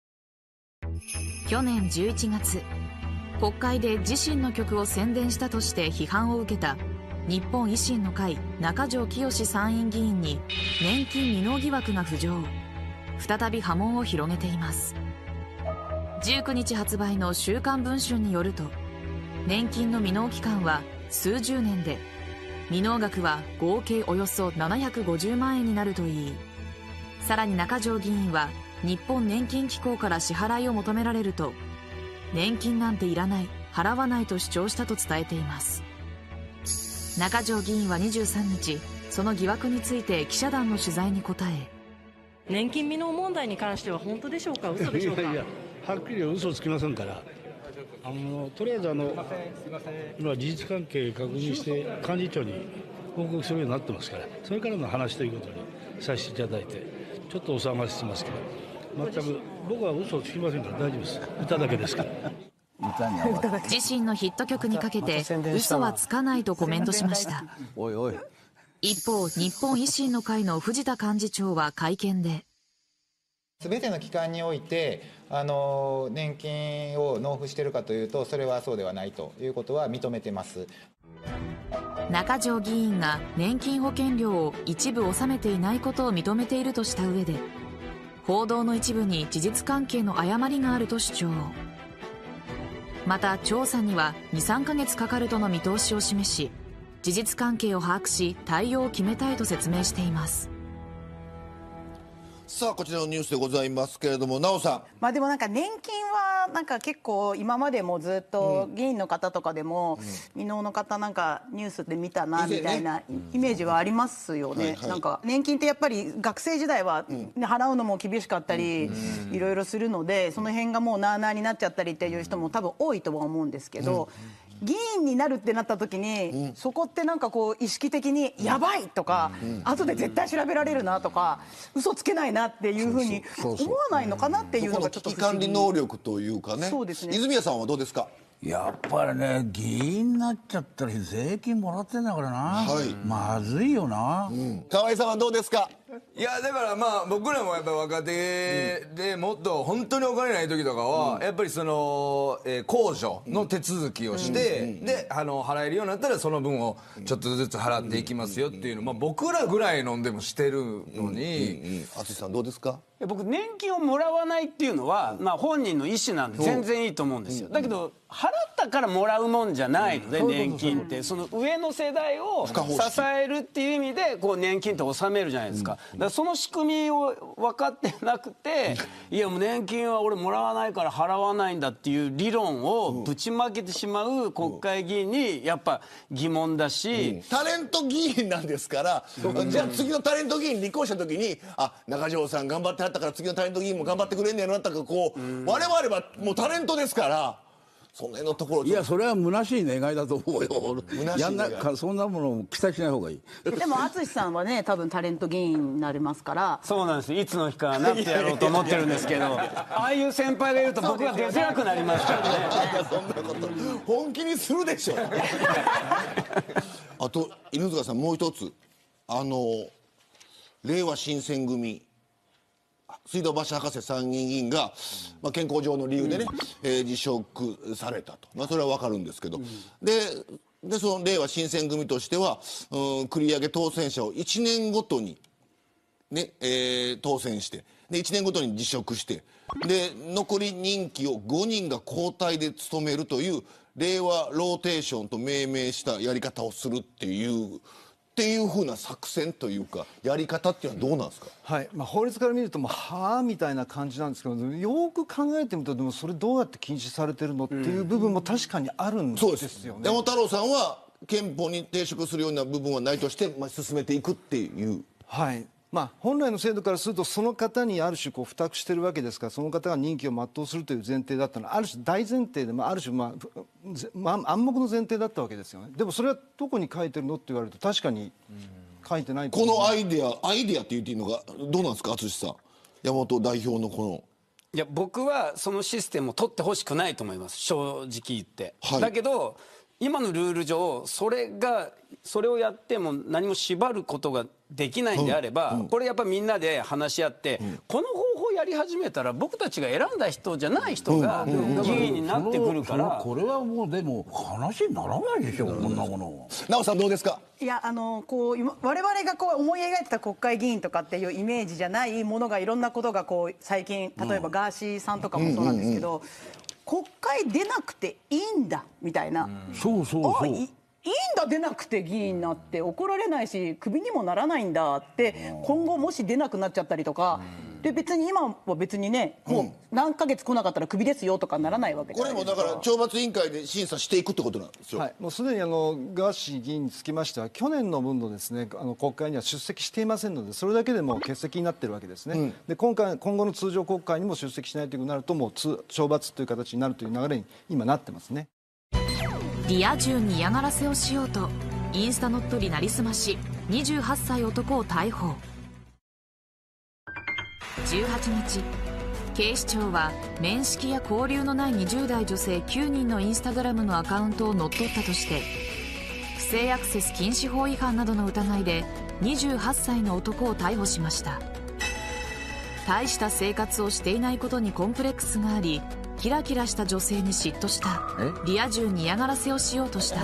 去年じゅういちがつ、国会で自身の曲を宣伝したとして批判を受けた日本維新の会中条きよし参院議員に年金未納疑惑が浮上、再び波紋を広げています。じゅうくにち発売の週刊文春によると、年金の未納期間は数十年で未納額は合計およそななひゃくごじゅうまんえんになるといい、さらに中条議員は日本年金機構から支払いを求められると、年金なんていらない、払わないと主張したと伝えています。中条議員はにじゅうさんにち、その疑惑について記者団の取材に答え、 年金未納問題に関しては本当でしょうか、嘘でしょうか。いやいや、 はっきり嘘つきませんから、あのとりあえずあの今事実関係確認して幹事長に報告するようになってますから、それからの話ということにさせていただいて、ちょっとお騒がせしてますけど、全く僕は嘘をつきませんから大丈夫です。歌だけですから。 自身のヒット曲にかけて嘘はつかないとコメントしました。 おいおい。 一方、日本維新の会の藤田幹事長は会見で、 全ての機関においてあの年金を納付しているかというと、それはそうではないということは認めてます。 中条議員が年金保険料を一部納めていないことを認めているとした上で、報道の一部に事実関係の誤りがあると主張。また調査にはにさんかげつかかるとの見通しを示し、事実関係を把握し対応を決めたいと説明しています。 さあ、こちらのニュースでございますけれども、奈緒さん、 まあ、でもなんか年金はなんか結構今までもずっと議員の方とかでも、うん、未納の方なんかニュースで見たなみたいなイメージはありますよね、うん、なんか年金ってやっぱり学生時代は、うん、払うのも厳しかったり、うん、いろいろするので、その辺がもうなあなあになっちゃったりっていう人も多分多いとは思うんですけど、うん、議員になるってなった時に、うん、そこってなんかこう意識的にやばいとか、うん、後で絶対調べられるなとか、嘘つけないなっていうふうに思わないのかなっていうのがちょっと不思議。 危機管理能力というかね。 そうですね。 泉谷さんはどうですか。 やっぱりね、議員になっちゃったら税金もらってんだからな、はい、まずいよな、 うん、河合さんはどうですか。 いやだからまあ僕らもやっぱ若手でもっと本当にお金ない時とかは、うん、やっぱりその、えー、控除の手続きをして、うん、であの払えるようになったらその分をちょっとずつ払っていきますよっていうの、まあ、僕らぐらい飲んでもしてるのに。 淳さんどうですか。 僕年金をもらわないっていうのは、まあ、本人の意思なんで全然いいと思うんですよ。だけど払っったからもらうもんじゃないので、年金ってその上の世代を支えるっていう意味でこう年金って納めるじゃないですか。だからその仕組みを分かってなくて、いやもう年金は俺もらわないから払わないんだっていう理論をぶちまけてしまう国会議員にやっぱ疑問だし、 タレント議員なんですから、じゃあ次のタレント議員立候補した時に、あ、中条さん頑張ってはったから次のタレント議員も頑張ってくれんねやろなったか、こう我々はもうタレントですから。その辺のところ、 いや、それは虚しい願いだと思うよ。やんなか、そんなものを期待しない方がいい。 でも淳さんはね、多分タレント議員になりますから。 そうなんです。いつの日かなってやろうと思ってるんですけど、ああいう先輩がいると僕が出づらくなりますからね。 そんなこと本気にするでしょ。あと犬塚さん、もう一つ、あの令和新選組。水道橋博士参議院議員が、まあ、健康上の理由でね、うんえー、辞職されたと、まあ、それは分かるんですけど、うん、ででその令和新選組としては、うん、繰り上げ当選者をいちねんごとに、ねえー、当選してでいちねんごとに辞職してで残り任期をごにんが交代で務めるという令和ローテーションと命名したやり方をするっていう。っていう風な作戦というかやり方っていうのはどうなんですか。 はい、まあ、法律から見ると、まあ、はあみたいな感じなんですけど、よく考えてみると、でもそれどうやって禁止されてるのっていう部分も確かにあるんですよね。 山本太郎さんは憲法に抵触するような部分はないとして、まあ、進めていくっていう。 はい。まあ、本来の制度からするとその方にある種こう付託しているわけですから、その方が任期を全うするという前提だったのはある種大前提で、まあ、ある種、まあまあ、暗黙の前提だったわけですよね。でもそれはどこに書いてるのって言われると確かに書いてないと思う。 このアイデアアイデアって言っていいのがどうなんですか、淳さん、山本代表のこの。 いや僕はそのシステムを取ってほしくないと思います、正直言って、はい、だけど今のルール上それがそれをやっても何も縛ることができないんであれば、うんうん、これやっぱみんなで話し合って、うん、この方法をやり始めたら僕たちが選んだ人じゃない人が議員になってくるから、 これはもうでも話にならないでしょ、こんなもの。 直さんどうですか。 いや、あのこう我々がこう思い描いてた国会議員とかっていうイメージじゃないものがいろんなことがこう最近例えばガーシーさんとかもそうなんですけど、うんうんうん、国会出なくていいんだみたいな、うん、 そうそうそう、 いいいんだ出なくて議員になって怒られないしクビにもならないんだって今後もし出なくなっちゃったりとかで別に今は別にねもう何ヶ月来なかったらクビですよとかならないわけじゃないですか。 これもだから懲罰委員会で審査していくってことなんですよ。 はい、もうすでにあのガーシー議員につきましては去年の分のですねあの国会には出席していませんのでそれだけでも欠席になっているわけですね。うん、で今回今後の通常国会にも出席しないということになるともう懲罰という形になるという流れに今なってますね。 リア充に嫌がらせをしようとインスタ乗っ取りなりすましにじゅうはっさい男を逮捕。じゅうはちにち警視庁は面識や交流のないにじゅうだい女性きゅうにんのインスタグラムのアカウントを乗っ取ったとして不正アクセス禁止法違反などの疑いでにじゅうはっさいの男を逮捕しました。大した生活をしていないことにコンプレックスがありキラキラした女性に嫉妬したリア充に嫌がらせをしようとした。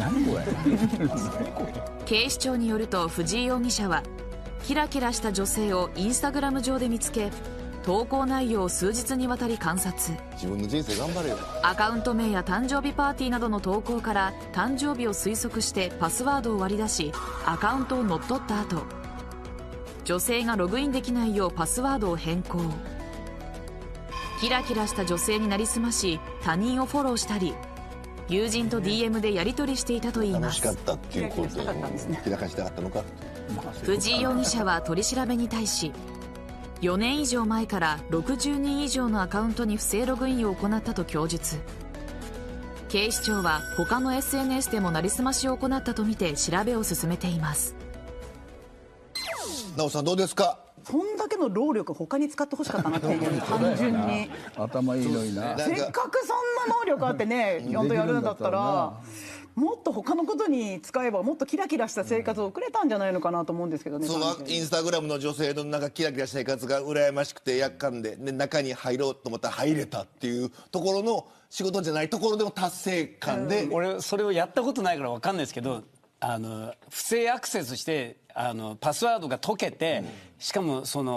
警視庁によると藤井容疑者はキラキラした女性をインスタグラム上で見つけ投稿内容を数日にわたり観察。 自分の人生頑張れよ。 アカウント名や誕生日パーティーなどの投稿から誕生日を推測してパスワードを割り出しアカウントを乗っ取った後女性がログインできないようパスワードを変更。キラキラした女性になりすまし他人をフォローしたり友人と ディーエム でやり取りしていたといいます。 楽しかったっていうことでキラキラしたかったのか。 藤井容疑者は取り調べに対しよねん以上前からろくじゅうにん以上のアカウントに不正ログインを行ったと供述。警視庁は他の エスエヌエス でもなりすましを行ったとみて調べを進めています。 直さんどうですか。 そんだけの労力他に使ってほしかったなっていう単純に頭いいのにな。 せっかくそんな能力あってねちゃんとやるんだったらもっと他のことに使えばもっとキラキラした生活を送れたんじゃないのかなと思うんですけどね。 そのインスタグラムの女性のなんかキラキラした生活が羨ましくてやっかんで、で中に入ろうと思ったら入れたっていうところの仕事じゃないところでも達成感で、 うん、俺それをやったことないから分かんないですけどあの不正アクセスしてあのパスワードが解けて、うん、しかもその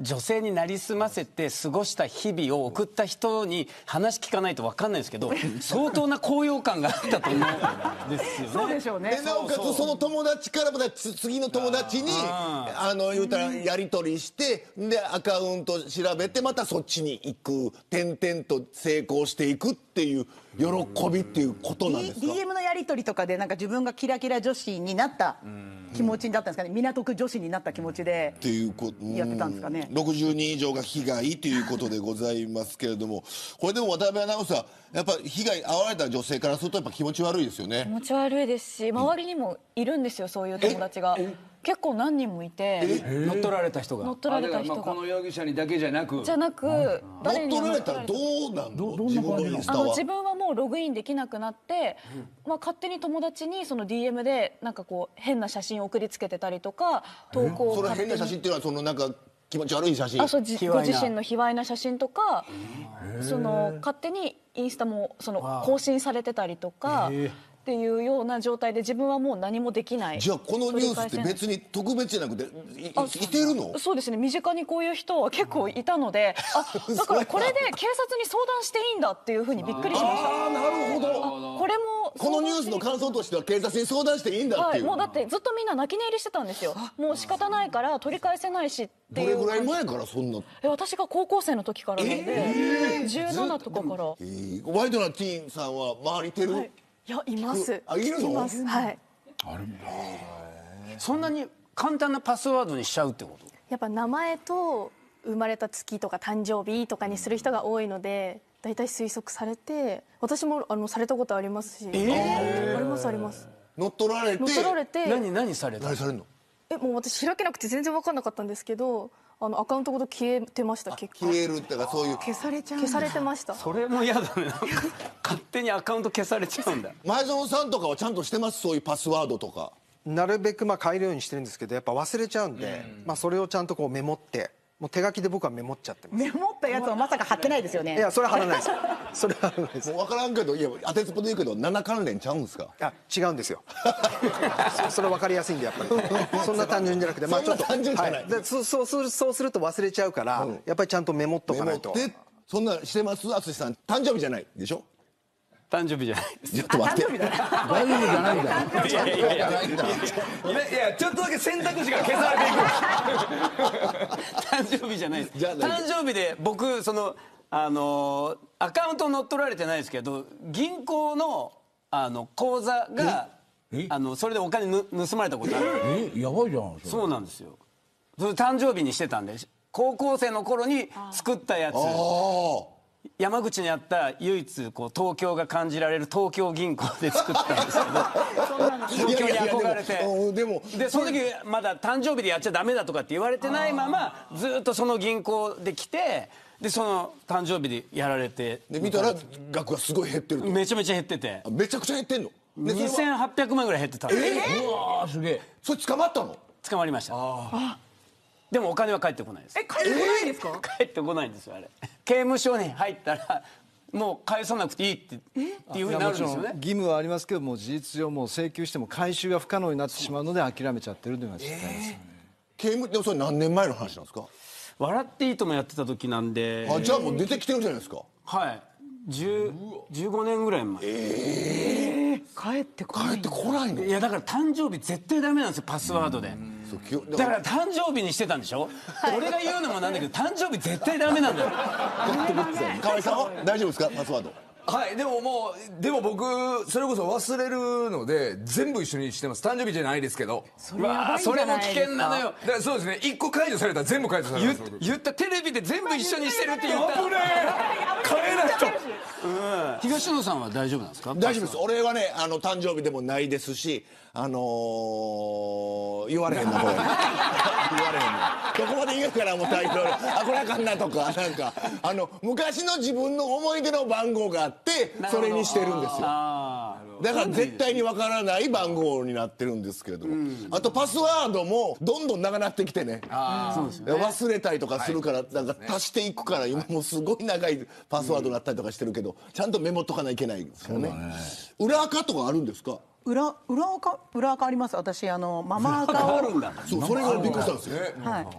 女性になりすませて過ごした日々を送った人に話聞かないと分かんないですけど、相当な高揚感があったと思うんですよね。 そうでしょうね。 でなおかつその友達からまた次の友達にあの言うたらやり取りしてでアカウント調べてまたそっちに行く点々と成功していくっていう喜びっていうことなんですか。 ディーエム のやり取りとかでなんか自分がキラキラ女子になった気持ちだったんですかね。港区女子になった気持ちでっていうこやってたんですかね。 ろくじゅうにん以上が被害ということでございますけれども、これでも渡辺アナウンサーやっぱ被害遭われた女性からするとやっぱ気持ち悪いですよね。 気持ち悪いですし、周りにもいるんですよ、そういう友達が結構何人もいて。 乗っ取られた人が乗っ取られた人がこの容疑者にだけじゃなくじゃなく誰にも乗っ取られたらどうなんの。自分のインスタはあの自分はもうログインできなくなって、まあ、勝手に友達にその ディーエム でなんかこう変な写真を送りつけてたりとか投稿をそれ勝手に変な写真っていうのはそのなんか気持ち悪い写真。 あそうじご自身の卑猥な写真とかその勝手にインスタもその更新されてたりとかっていうような状態で自分はもう何もできない。 じゃあこのニュースって別に特別じゃなくて い, いてるの。 そうですね、身近にこういう人は結構いたので、あだからこれで警察に相談していいんだっていうふうにびっくりしました。 ああなるほど。 これもこのニュースの感想としては警察に相談していいんだっていう、 はい、もうだってずっとみんな泣き寝入りしてたんですよ。もう仕方ないから取り返せないしっていう。 どれぐらい前からそんな。 え私が高校生の時からなので、えー、じゅうななとかから、 えー、ワイドナティーンさんは周りいてる、はい、 いやいます。 あいるの。 いますはい。 あるんだ。そんなに簡単なパスワードにしちゃうってこと。 やっぱ名前と生まれた月とか誕生日とかにする人が多いのでだいたい推測されて、私もあのされたことありますし、えー、ありますあります。 乗っ取られて乗っ取られて何何された。 何されるの。 えもう私開けなくて全然分かんなかったんですけど、あのアカウントごと消えてました。結構消えるってかそういう消されちゃう。 消されてました。 それも嫌だね。勝手にアカウント消されちゃうんだ。 前園さんとかはちゃんとしてます、そういうパスワードとか。 なるべくまあ変えるようにしてるんですけど、やっぱ忘れちゃうんで、うん、まあそれをちゃんとこうメモって、もう手書きで僕はメモっちゃってます。 メモったやつはまさか貼ってないですよね。 いやそれは貼らないですよ。それは貼らないです。 もう分からんけど、いや当てつぽで言うけど七関連ちゃうんですか。 あ違うんですよ。そ, それ分かりやすいんでやっぱり。そんな単純じゃなくて、まあちょっと単純じゃない。はい、でそうそうそうそうすると忘れちゃうから、うん、やっぱりちゃんとメモっとかないと。 でそんなしてます淳さん。誕生日じゃないでしょ。 誕生日じゃないです。 ちょっと待って。 大丈夫じゃないんだ。 いやいやいやいやちょっとだけ選択肢が消されていく。 誕生日じゃないです。誕生日で僕そのあのアカウント乗っ取られてないですけど、銀行のあの口座があのそれでお金ぬ盗まれたことある。 えやばいじゃん。 そ, そうなんですよ。それ誕生日にしてたんで、高校生の頃に作ったやつ。山口にあった唯一こう東京が感じられる東京銀行で作ったんですけど東京に憧れて、 でもでその時まだ誕生日でやっちゃダメだとかって言われてないままずっとその銀行で来て、でその誕生日でやられて、 で見たら額がすごい減ってると。 めちゃめちゃ減ってて、 めちゃくちゃ減ってんの。 にせんはっぴゃくまんぐらい減ってたんです。 えー、うわすげえ。それ捕まったの。 捕まりました。あでもお金は返ってこないです。 え返ってこないんですか。 返ってこないんですよあれ。刑務所に入ったらもう返さなくていいってっていうふうになるんですよね。 義務はありますけども、事実上もう請求しても回収が不可能になってしまうので諦めちゃってるというのが実態ですよね。 刑務でもそれ何年前の話なんですか。 笑っていいともやってた時なんで。 あじゃあもう出てきてるじゃないですか。 はいじゅうごねんぐらい前。 えー、帰ってこない帰ってこないの。 いやだから誕生日絶対ダメなんですよパスワードで。だから誕生日にしてたんでしょ、はい、俺が言うのもなんだけど誕生日絶対ダメなんだよ。 河合さんは大丈夫ですかパスワード。 はいでももうでも僕それこそ忘れるので全部一緒にしてます。誕生日じゃないですけど。 それやばいんじゃないですか。それも危険なのよ。 だからそうですね、一個解除されたら全部解除されます。 言ったテレビで全部一緒にしてるって言ったら危ねえ変えないと。 うん、東野さんは大丈夫なんですか。 大丈夫です。俺はねあの誕生日でもないですし、あのー、言われへんなこれ言われへんなどこまで言うからもうタイトルあこれあかんなとかなんかあの昔の自分の思い出の番号があってそれにしてるんですよ。だから絶対にわからない番号になってるんですけれども、うん、あとパスワードもどんどん長なってきてね、あそうですね忘れたりとかするから、はい、なんか足していくから今もうすごい長いパスワードになったりとかしてるけど、ちゃんとメモっとかないといけないですよね。ね裏垢とかあるんですか。 裏裏垢裏垢あります。私あのママ垢をそうそれがびっくりしたんですよ。 はい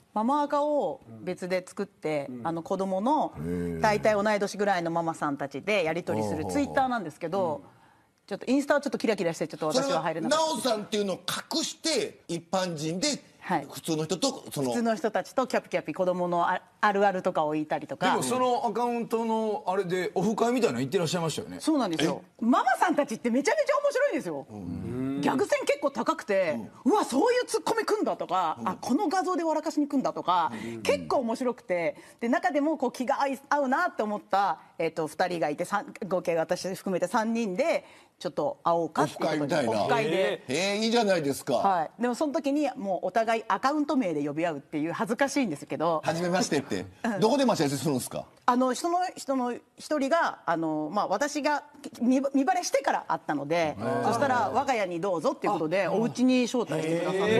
ママ垢を別で作って、うん、あの子供の大体同い年ぐらいのママさんたちでやり取りするツイッターなんですけど、うん、ちょっとインスタはちょっとキラキラしてちょっと私は入れなかった。 なおさんっていうのを隠して一般人で普通の人とその普通の人たちとキャピキャピ子供のあるあるとかを言ったりとか。 でもそのアカウントのあれでオフ会みたいなの行ってらっしゃいましたよね。 そうなんですよ。ママさんたちってめちゃめちゃ面白いんですよ。逆線結構高くて、うん、うわそういうツッコミくんだとか、うん、あこの画像で笑かしにくんだとか、うん、結構面白くて、で中でもこう気が合うなって思った、えー、とふたりがいて合計私含めてさんにんでちょっと会おうかっていうことでオフ会みたいな。オフ会で、 えー、えー、いいじゃないですか。 はい、でもその時にもうお互いアカウント名で呼び合うっていう恥ずかしいんですけど。 初めましてって、うん、どこで待ち合わせするんですか。 あの人の人の一人があの、まあ、私が見見バレしてから会ったので、そしたら我が家にどうぞっていうことでお家に招待してくださって、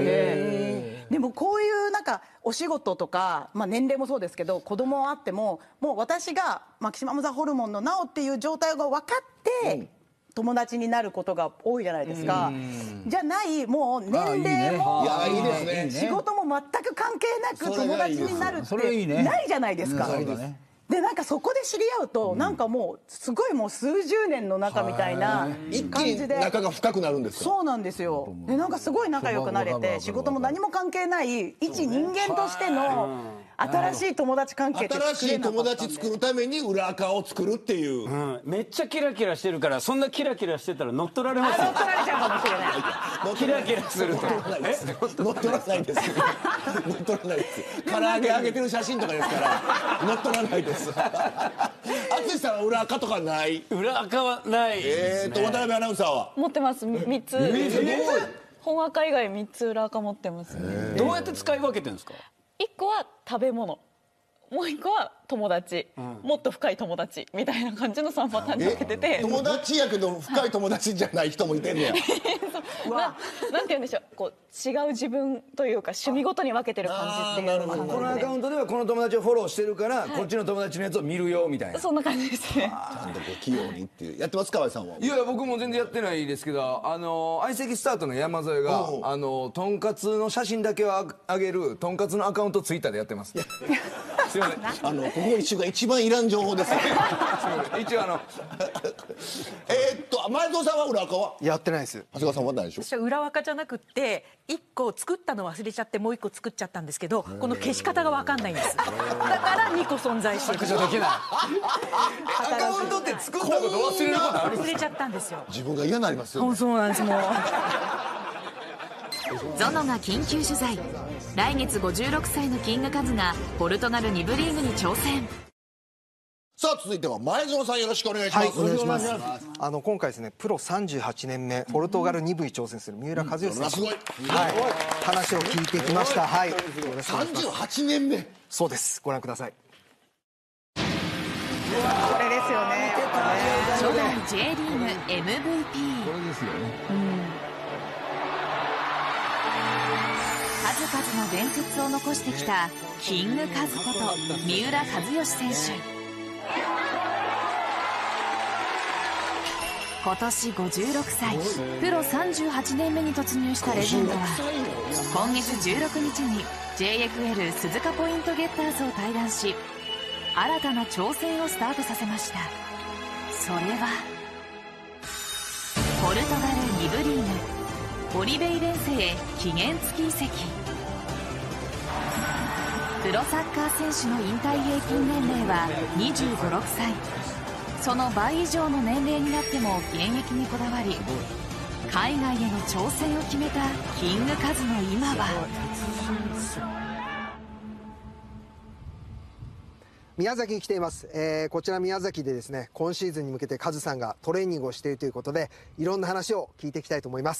でもこういうなんかお仕事とか、まあ、年齢もそうですけど子供はあってももう私がマキシマムザホルモンのなおっていう状態が分かって、うん、友達になることが多いじゃないですか。じゃないもう年齢も仕事も全く関係なく友達になるってないじゃないですか。でなんかそこで知り合うと、うん、なんかもうすごいもう数十年の仲みたいな感じで仲が深くなるんですか。 そうなんですよ。でなんかすごい仲良くなれて仕事も何も関係ない一人間としての新しい友達関係って新しい友達作るために裏垢を作るっていう、 うん、めっちゃキラキラしてるからそんなキラキラしてたら乗っ取られますよ。 乗っ取られちゃうかもしれないキラキラすると乗っ取らないです乗っ取らないです唐揚げ揚げてる写真とかですから乗っ取らないです淳さんは裏垢とかない。 裏垢はないですね。 えーと渡辺アナウンサーは持ってます。みっつ、えー、すごい本垢以外みっつ裏垢持ってます。 どうやって使い分けてるんですか。 いっこは食べ物、もういっこは友達、うん、もっと深い友達みたいな感じのさんパターンに分けてて、 友達やけど深い友達じゃない人もいてるやんな, なんて言うんでしょう、こう違う自分というか趣味ごとに分けてる感じっていう感じで、 このアカウントではこの友達をフォローしてるから、はい、こっちの友達のやつを見るよみたいな、 そんな感じですね。 ちゃんとこう器用にっていうやってます。河合さんは。 いやいや僕も全然やってないですけど、あの相席スタートの山添があのとんかつの写真だけを上げるとんかつのアカウントツイッターでやってます。すいません、 あのここ一週が一番いらん情報です一応あのえーっと前園さんは裏垢はやってないです。 長谷川さんはないでしょ。 私は裏垢じゃなくっていっこ作ったの忘れちゃってもういっこ作っちゃったんですけど、この消し方が分かんないんです。だからにこ存在してる。 削除できない。 アカウントって作ったこと忘れることある。 忘れちゃったんですよ。 自分が嫌になりますよね。 そうなんですもうゾノが緊急取材。来月ごじゅうろくさいのキングカズがポルトガルに部リーグに挑戦。 さあ続いては前園さんよろしくお願いします。 はい、お願いします。あの今回ですねプロさんじゅうはちねんめポルトガルに部に挑戦する三浦知良選手、 すごい、 はい、話を聞いてきました。はい、 さんじゅうはちねんめ。 そうです、ご覧ください。 これですよね。 初代 J リーグ エムブイピー。 これですよね。 うん、数々の伝説を残してきたキングカズこと三浦知良選手。今年ごじゅうろくさい、プロさんじゅうはちねんめに突入したレジェンドは今月じゅうろくにちに ジェイエフエル 鈴鹿ポイントゲッターズを退団し新たな挑戦をスタートさせました。それはポルトガルに部リーグオリベイレンセへ期限付き移籍。プロサッカー選手の引退平均年齢はにじゅうご、ろくさい。その倍以上の年齢になっても現役にこだわり海外への挑戦を決めたキングカズの今は宮崎に来ています、えー、こちら宮崎でですね今シーズンに向けてカズさんがトレーニングをしているということでいろんな話を聞いていきたいと思います。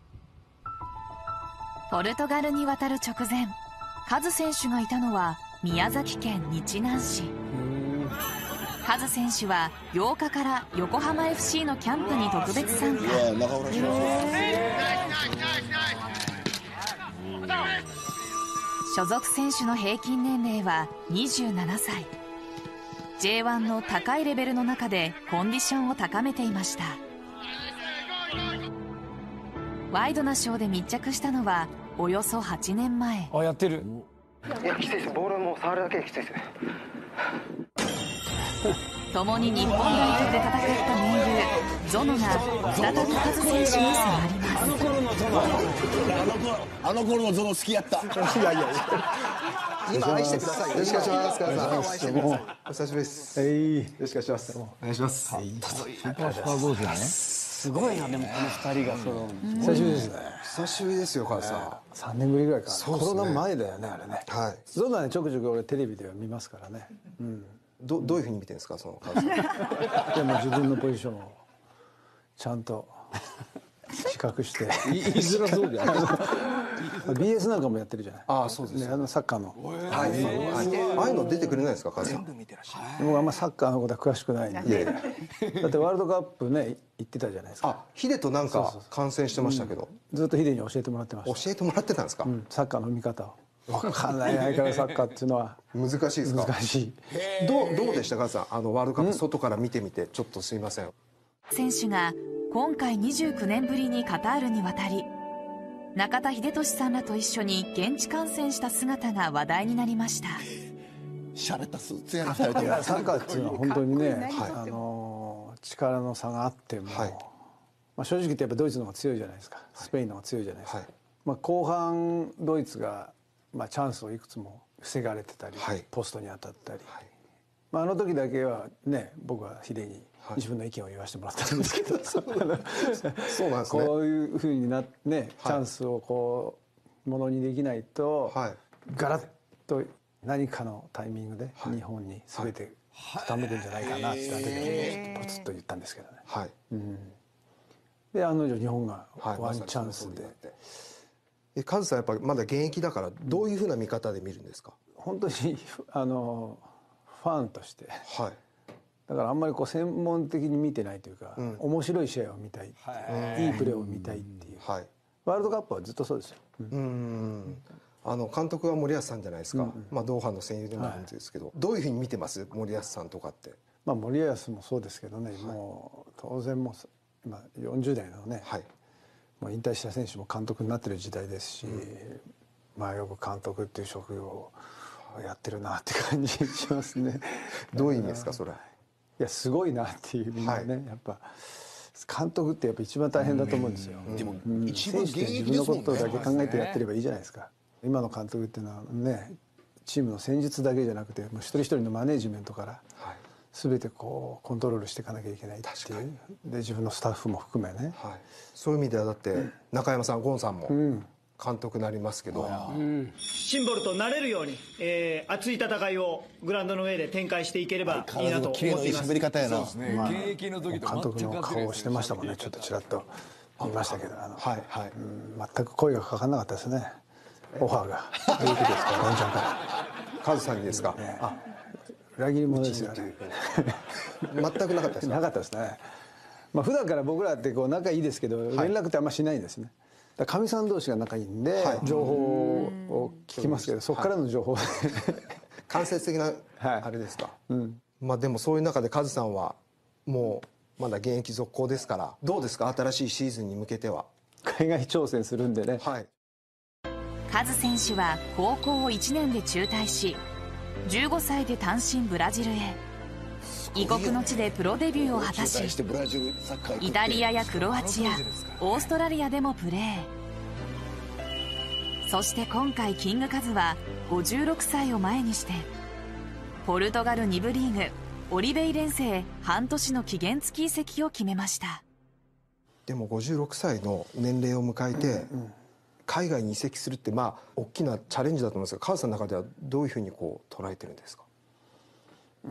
ポルトガルに渡る直前カズ選手がいたのは宮崎県日南市。カズ選手はようかから横浜 エフシー のキャンプに特別参加。所属選手の平均年齢はにじゅうななさい。 ジェイワン の高いレベルの中でコンディションを高めていました。ワイドなショーで密着したのはおよそはちねんまえ。 あ、やってる。 いやきついです。ボールも触るだけできついです。 共に日本代表で戦った盟友ゾノが再びカズ選手に迫ります。 あの頃のゾノあの頃のゾノ好きやった。いやいや今愛してください。よろしくお願いします。 今愛してください。 お久しぶりです。よろしくお願いします。 お願いします。 スーパースター同士だね。 すごいな。でもこの二人が揃う。 久しぶりですね。久しぶりですよ、カズさん。 三年ぶりぐらいか。コロナ前だよね、あれね。 はい。 ゾノはね、ちょくちょく俺テレビでは見ますからね。うん。 どどういうふうに見てるんですか、そのカズさん。 でも自分のポジションをちゃんと自覚して。 言いづらそうじゃない。 ビーエス なんかもやってるじゃない。 ああ、そうですね。あのサッカーの。 はい。ああいうの出てくれないですか、カズさん。 僕あんまサッカーのことは詳しくないんで。だってワールドカップね行ってたじゃないですか。 あ、ヒデとなんか観戦してましたけど。 ずっとヒデに教えてもらってました。 教えてもらってたんですか。 サッカーの見方を。分かんないないからサッカーっていうのは難しいですか。 難しい。 どうどうでしたか、カズさん。あのワールドカップ外から見てみてちょっとすいません。 選手が今回にじゅうきゅうねんぶりにカタールに渡り、中田英寿さんらと一緒に現地観戦した姿が話題になりました。 しゃれたスーツやな。 サッカーっていうのは本当にね、あの力の差があっても、まあ正直言ってやっぱドイツの方が強いじゃないですか。スペインの方が強いじゃないですか。まあ後半ドイツがまあチャンスをいくつも防がれてたり、ポストに当たったり、まああの時だけはね、僕はヒデに自分の意見を言わせてもらったんですけど、 そうなんですね。 こういうふうになってね、チャンスをこうものにできないと、ガラッと何かのタイミングで日本に全て傾くんじゃないかなってあの時にポツッと言ったんですけどね。 はい。 で案の定日本がワンチャンスで。 え、カズさんやっぱまだ現役だからどういうふうな見方で見るんですか。 本当にあのファンとして。 はい。 だからあんまりこう専門的に見てないというか、うん、面白い試合を見たい、はい、いいプレーを見たいっていう、はい、ワールドカップはずっとそうですよ。うん、 うんあの監督は森保さんじゃないですか、うんうん、まあ、ドーハの戦友でもあるんですけど、はい、どういうふうに見てます森保さんとかって。 まあ、森保もそうですけどね、はい、もう当然もう今よんじゅう代のね、はい、もう引退した選手も監督になってる時代ですし、うん、まあよく監督っていう職業をやってるなって感じしますね。 どういう意味ですかそれ。 いやすごいなっていうみんなね、はい、やっぱ監督ってやっぱ一番大変だと思うんですよ。でも一番現役自分のことだけ考えてやってればいいじゃないですか。今の監督っていうのはね、チームの戦術だけじゃなくてもう一人一人のマネージメントから全てこうコントロールしていかなきゃいけないっていうで自分のスタッフも含めね、 はい、そういう意味ではだって中山さんゴンさんも監督になりますけど、 うん、シンボルとなれるように、えー、熱い戦いをグラウンドの上で展開していければいいなと思っています。 喋り方やな。 そうですね、まあ、現役の時と監督の顔をしてましたもんね。ちょっとちらっと見ましたけど、あの、はいはい、うん、全く声がかかんなかったですね。オファーがどういうことですか、ロンちゃんから。 カズさんにですか。 ね、あ、裏切り者ですよね。 全くなかったです。 なかったですね。まあ普段から僕らってこう仲いいですけど、連絡ってあんましないんですね。かみさん同士が仲いいんで、情報を聞きますけど、そこからの情報で間接的なあれですか。まあでもそういう中でカズさんはもうまだ現役続行ですから、どうですか新しいシーズンに向けては。 海外挑戦するんでね。 はい。 カズ選手は高校をいちねんで中退し、じゅうごさいで単身ブラジルへ。異国の地でプロデビューを果たし、イタリアやクロアチア、オーストラリアでもプレー。そして今回キングカズはごじゅうろくさいを前にしてポルトガルに部リーグオリベイレンセへ半年の期限付き移籍を決めました。 でもごじゅうろくさいの年齢を迎えて海外に移籍するってまあ大きなチャレンジだと思うんですが、カズさんの中ではどういうふうにこう捉えてるんですか。 うん、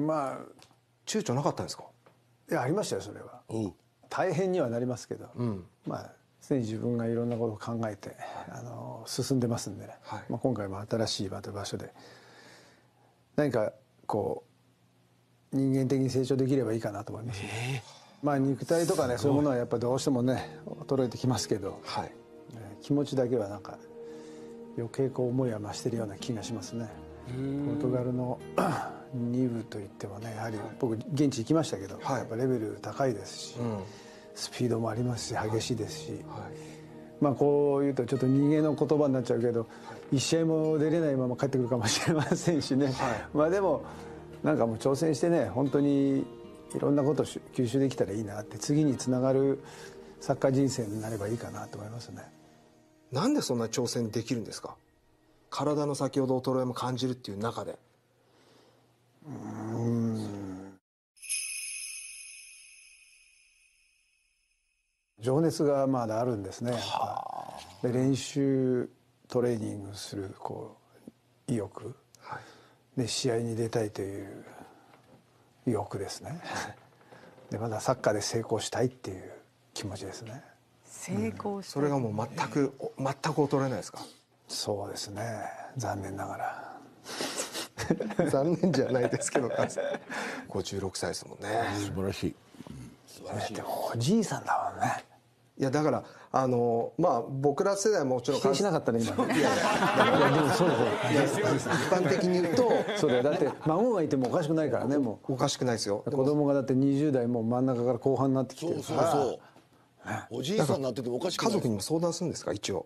まあ躊躇なかったんですか。 いやありましたよそれは、うん、大変にはなりますけど、うん、まあ常に自分がいろんなことを考えて、あの進んでますんでね、はい、まあ今回も新しい場所で何かこう人間的に成長できればいいかなと思いますね。まあ肉体とかねそういうものはやっぱどうしてもね衰えてきますけど、はい、気持ちだけはなんか余計こう思いは増してるような気がしますね。ポルトガルのに部といってもねやはり僕現地行きましたけど、はい、やっぱレベル高いですし、うん、スピードもありますし激しいですし、はいはい、まあこういうとちょっと人間の言葉になっちゃうけどいち試合も出れないまま帰ってくるかもしれませんしね、はい、まあでもなんかもう挑戦してね本当にいろんなことを吸収できたらいいなって次につながるサッカー人生になればいいかなと思いますね。 なんでそんな挑戦できるんですか？体の先ほど衰えも感じるっていう中で。うーん情熱がまだあるんですね。で練習トレーニングするこう意欲、はい、で試合に出たいという意欲ですね。でまだサッカーで成功したいっていう気持ちですね。 成功したい、うん、 それがもう全く全く衰えないですか？ そうですね、残念ながら残念じゃないですけどごじゅうろくさいですもんね。 素晴らしい、 素晴らしい。でもおじいさんだもんね。 いやだからあのまあ僕ら世代はもちろん否定しなかったね今。いやいやでもそうだそう一般的に言うとそうだよ。だって孫がいてもおかしくないからね。もうおかしくないですよ。 子供がだってにじゅう代もう真ん中から後半になってきてるから。 そうそうそう、ね、おじいさんになっててもおかしくない。 家族にも相談するんですか？一応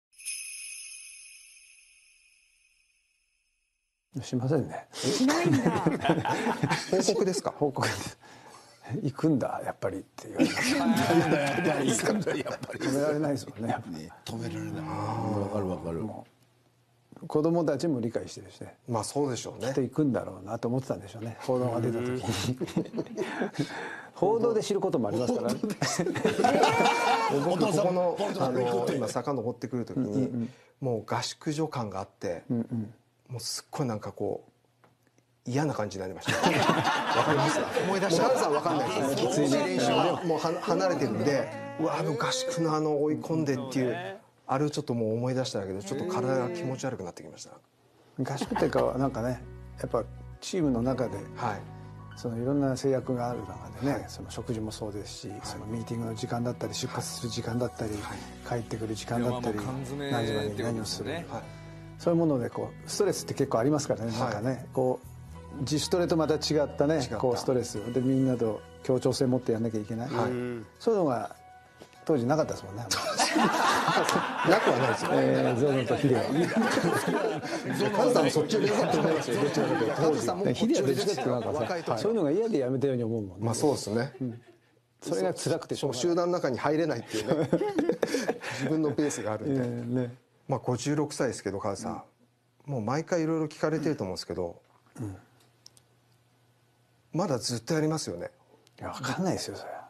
しませんね。 しないんだ。 報告ですか？ 報告です。行くんだやっぱりって言われて。 行くんだやっぱり。 止められないですもんね。 止められない。 わかるわかる。 子供たちも理解してるしね。 まあそうでしょうね。 きっと行くんだろうなと思ってたんでしょうね。報道が出た時に。報道で知ることもありますからね。 僕ここのあの今遡ってくる時にもう合宿所感があって、もうすっごいなんかこう。嫌な感じになりました。わかります？思い出した。さんわかんないです。きつい練習でもう離れてるんで、うわあの合宿のあの追い込んでっていうあれをちょっともう思い出したんだけど、ちょっと体が気持ち悪くなってきました。 合宿っていうかなんかね、やっぱチームの中で、はい、そのいろんな制約がある中でね、はい、その食事もそうですし、はい、そのミーティングの時間だったり出発する時間だったり、はい、帰ってくる時間だったり、何時までに何をする、はい、そういうものでこうストレスって結構ありますからね。なんかね、はい、こう自主トレとまた違ったねこうストレスでみんなと協調性持ってやんなきゃいけない、はい、そういうのが当時なかったですもんね。 なくはないですよね。 えー、ゾノとヒデはカズさんもそっちでよかったと思いますよ。どちらかというと当時ヒデはどっちかってなんかさ、そういうのが嫌でやめたように思うもんね。 まあそうですね、うん、 それが辛くてしょうがない。 集団の中に入れないっていうね自分のペースがあるんで、えーね、まあごじゅうろくさいですけどカズさん、うん、もう毎回いろいろ聞かれてると思うんですけど、うん、まだずっとやりますよね。 いや分かんないですよそれ。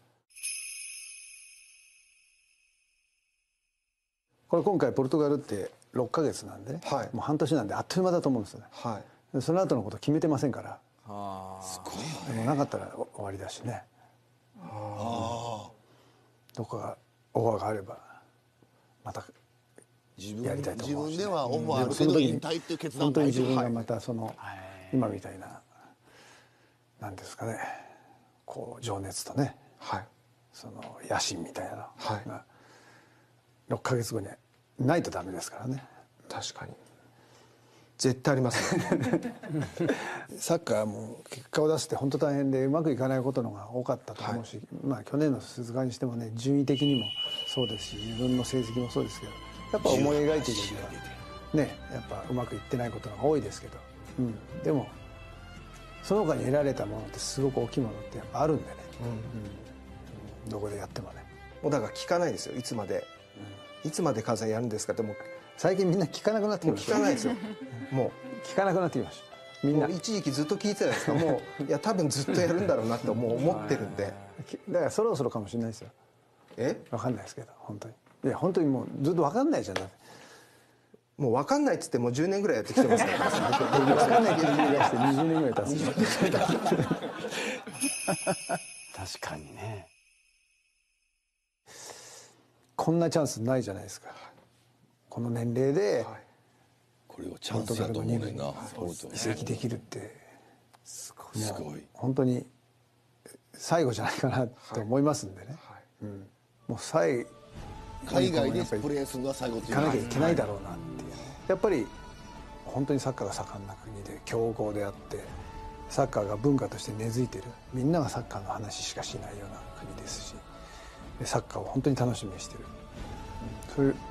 これ今回ポルトガルってろっかげつなんでね、はい、もう半年なんであっという間だと思うんですよね、はい、その後のこと決めてませんから。あすごいよね。もうなかったら終わりだしね。あどこかオファーがあればまたやりたいと思うし、ね、 自分ではオファーあるけど引退っていう決断を本当に自分がまたその、はい、今みたいななんですかねこう情熱とね、はい、その野心みたいなのが、はい、ろっかげつごにないとダメですからね。 確かに絶対ありますねサッカーも結果を出すって本当大変でうまくいかないことのが多かったと思うし、はい、まあ去年の鈴鹿にしてもね順位的にもそうですし自分の成績もそうですけどやっぱ思い描いているよりはねやっぱうまくいってないことが多いですけど、うん、でもその他に得られたものってすごく大きいものってやっぱあるんでね、うんうん、どこでやってもねもうだから聞かないですよいつまで、うん、いつまでカズさんやるんですかってもう最近みんな聞かなくなってきました。 聞かないですよもう聞かなくなってきましたみんな。 一時期ずっと聞いてたじゃないですかもういや多分ずっとやるんだろうなってもう思ってるんでだからそろそろかもしれないですよ。え分かんないですけど本当にいや本当にもうずっと分かんないじゃん。 もう分かんないっつってもうじゅうねんぐらいやってきてますから分かんないって言い出してにじゅうねんぐらい経つ確かにねこんなチャンスないじゃないですかこの年齢で、はい、 これをチャンスだと思うねんな移籍できるってすごいすごい本当に最後じゃないかなと思いますんでね、はいうん、もう最海外でプレーするのは最後という行かなきゃいけないだろうなっていう、やっぱり本当にサッカーが盛んな国で強豪であってサッカーが文化として根付いているみんながサッカーの話しかしないような国ですしサッカーを本当に楽しみにしてる、うん、そういう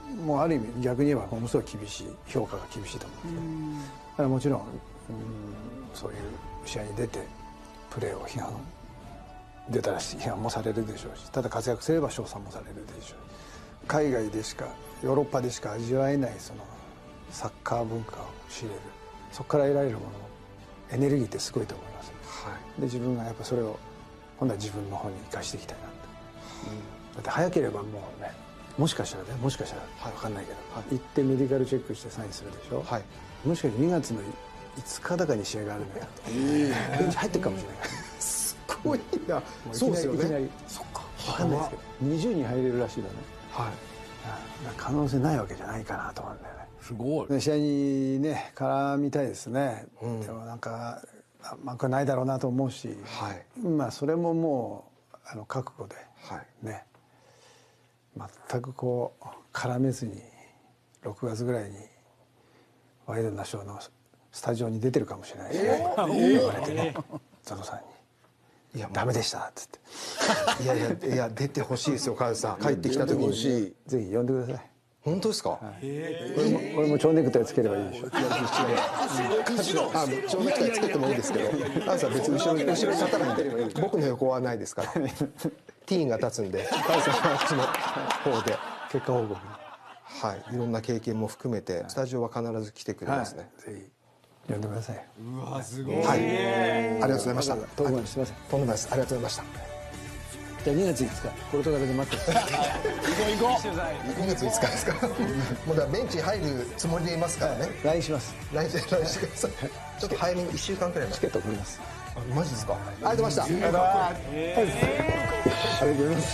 もうある意味逆に言えばものすごい厳しい評価が厳しいと思うんですけど、だからもちろん、うん、そういう試合に出てプレーを批判出たら批判もされるでしょうし、ただ活躍すれば称賛もされるでしょうし、海外でしかヨーロッパでしか味わえないそのサッカー文化を知れる、そこから得られるものエネルギーってすごいと思います、はい、で自分がやっぱそれを今度は自分の方に生かしていきたいなって、うん、だって早ければもうね、もしかしたらねもしかしたら分かんないけど、はい、行ってメディカルチェックしてサインするでしょ、はい、もしかしてにがつのいつかだかに試合があるんだよと、えー、ベンチ入ってるかもしれないすごいな、そうですよね、いきなりそっか分かんないですけどにじゅうにん入れるらしいのね、はい、可能性ないわけじゃないかなと思うんだよね。すごい試合にね絡みたいですね、うん、でもなんかまあこれないだろうなと思うし、はい、まあそれももうあの覚悟で、はい、ね全くこう絡めずにろくがつぐらいにワイドナショーのスタジオに出てるかもしれないしね、えー、言われてね、佐藤さんに。いやダメでしたっつっていやいやいや出てほしいですよ、カズさん帰ってきた時にぜひ呼んでください。本当ですか？はい、俺も俺も蝶ネクタイつければいいでしょ。あ、蝶ネクタイつけてもいいですけど、カズさん別に後ろに後ろに立たないんで、僕の横はないですから。ティーンが立つんで、カズさんはあっちの方で結果報告。はい、いろんな経験も含めてスタジオは必ず来てくれますね。ぜひ。呼んでください。うわすごい。はい。ありがとうございました。とんでもないすみません。とんでもないです。ありがとうございました。じゃあにがついつかポルトガルで待ってます。行こう行こう。にがついつかですか。もうだベンチ入るつもりでいますからね。ラインします。ラインしてください。ちょっと早めにいっしゅうかんくらいチケット取ります。あマジですか。ありがとうございました。ありがとうございます。ありがとうございます。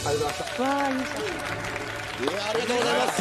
ありがとうございました。わあいい。いやありがとうございます。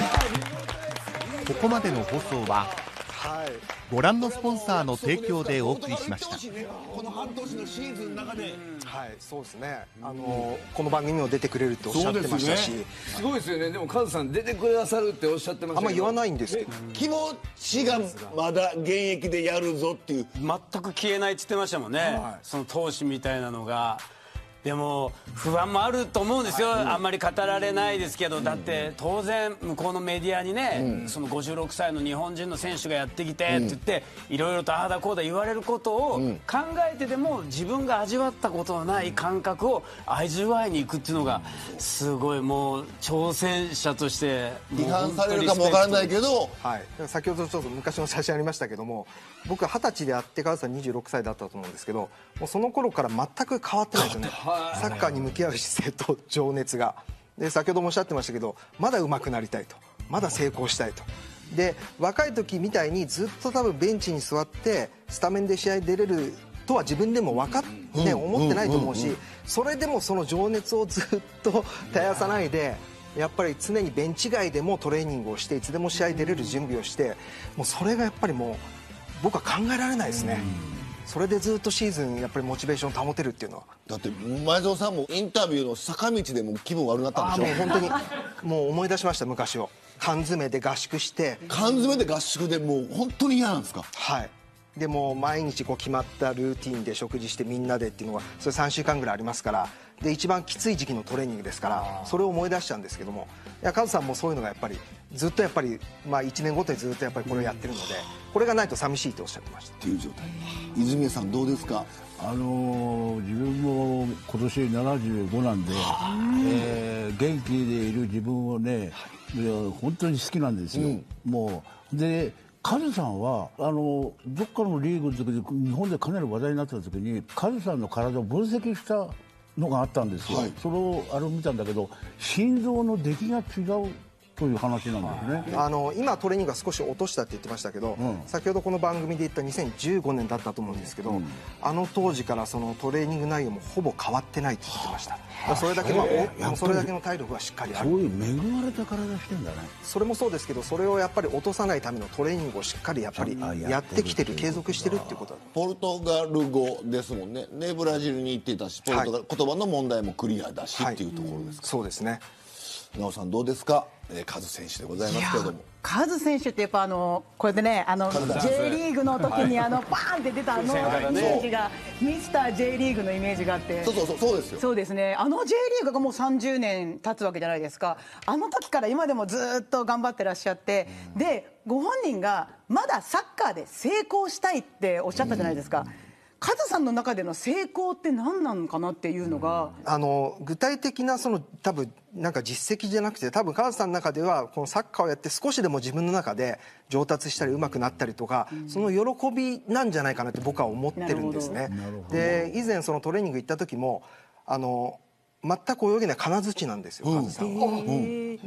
ここまでの放送は。はい、ご覧のスポンサーの提供でお送りしました。 この半年のシーズンの中で、 はい、そうですね。あのー、この番組にも出てくれるっておっしゃってましたし、 ね、すごいですよね。でもカズさん出てくださるっておっしゃってましたけど、 あんま言わないんですけど、 気持ちがまだ現役でやるぞっていう、 全く消えないって言ってましたもんね。はい、その闘志みたいなのが。でも不安もあると思うんですよ、はい、あんまり語られないですけど、だって当然向こうのメディアにね、うん、そのごじゅうろくさいの日本人の選手がやってきてって言って、いろいろとああだこうだ言われることを考えてでも自分が味わったことのない感覚を味わいに行くっていうのがすごい、もう挑戦者として批判されるかもわからないけど、 はい、先ほどちょっと昔の写真ありましたけども、僕は二十歳であってカズさんにじゅうろくさいだったと思うんですけど、もうその頃から全く変わってないですよね。サッカーに向き合う姿勢と情熱がで、先ほどもおっしゃってましたけど、まだ上手くなりたいと、まだ成功したいと。で若い時みたいにずっと多分ベンチに座ってスタメンで試合出れるとは自分でも分かって、ね、思ってないと思うし、それでもその情熱をずっと絶やさないで、やっぱり常にベンチ外でもトレーニングをしていつでも試合出れる準備をして、もうそれがやっぱりもう僕は考えられないですね。それでずっとシーズンやっぱりモチベーション保てるっていうのは。 だって前園さんもインタビューの坂道でも気分悪くなったんでしょ。 あもう本当にもう思い出しました、昔を。缶詰で合宿して缶詰で合宿でもう本当に嫌なんですか。 はい。でも毎日こう決まったルーティンで食事してみんなでっていうのがそれさんしゅうかんぐらいありますから、で一番きつい時期のトレーニングですから、それを思い出しちゃうんですけども、いやカズさんもそういうのがやっぱりずっとやっぱり、まあ、いちねんごとにずっとやっぱりこれをやってるので、これがないと寂しいとおっしゃってましたっていう状態。泉谷さんどうですか。 あのー、自分も今年ななじゅうごなんで、えー、元気でいる自分をね、いや本当に好きなんですよ、うん、もうでカズさんはあのどっかのリーグの時に日本でかなり話題になった時にカズさんの体を分析したのがあったんですよ、はい、それをあれを見たんだけど心臓の出来が違うという話なんですね。 あの今トレーニングが少し落としたって言ってましたけど、うん、先ほどこの番組で言ったにせんじゅうごねんだったと思うんですけど、うん、あの当時からそのトレーニング内容もほぼ変わってないって言ってました。それだけ、まあ、それだけの体力がしっかりある。 そういう恵まれた体してんだね。 それもそうですけど、それをやっぱり落とさないためのトレーニングをしっかりやっぱりやってきてる、継続してるっていうことだ。 ポルトガル語ですもんね。ねブラジルに行ってたし、ポルトガル、はい、言葉の問題もクリアだし、はい、っていうところですか。 そうですね。 奈緒さんどうですか、えー、カズ選手でございますけれども。 カズ選手ってやっぱあのこうやってねあの J リーグの時にあのバーンって出たあのイメージがミスター J リーグのイメージがあって、 そうそうそうそうですよ。 そうですね。あの J リーグがもうさんじゅうねん経つわけじゃないですか。あの時から今でもずっと頑張ってらっしゃって、でご本人がまだサッカーで成功したいっておっしゃったじゃないですか。カズさんの中での成功って何なのかなっていうのが、 あの具体的なその多分なんか実績じゃなくて、多分カズさんの中ではこのサッカーをやって少しでも自分の中で上達したり上手くなったりとか、うん、その喜びなんじゃないかなって僕は思ってるんですね。で以前そのトレーニング行った時もあの全く泳げない金槌なんですよ、カズさんは。うん、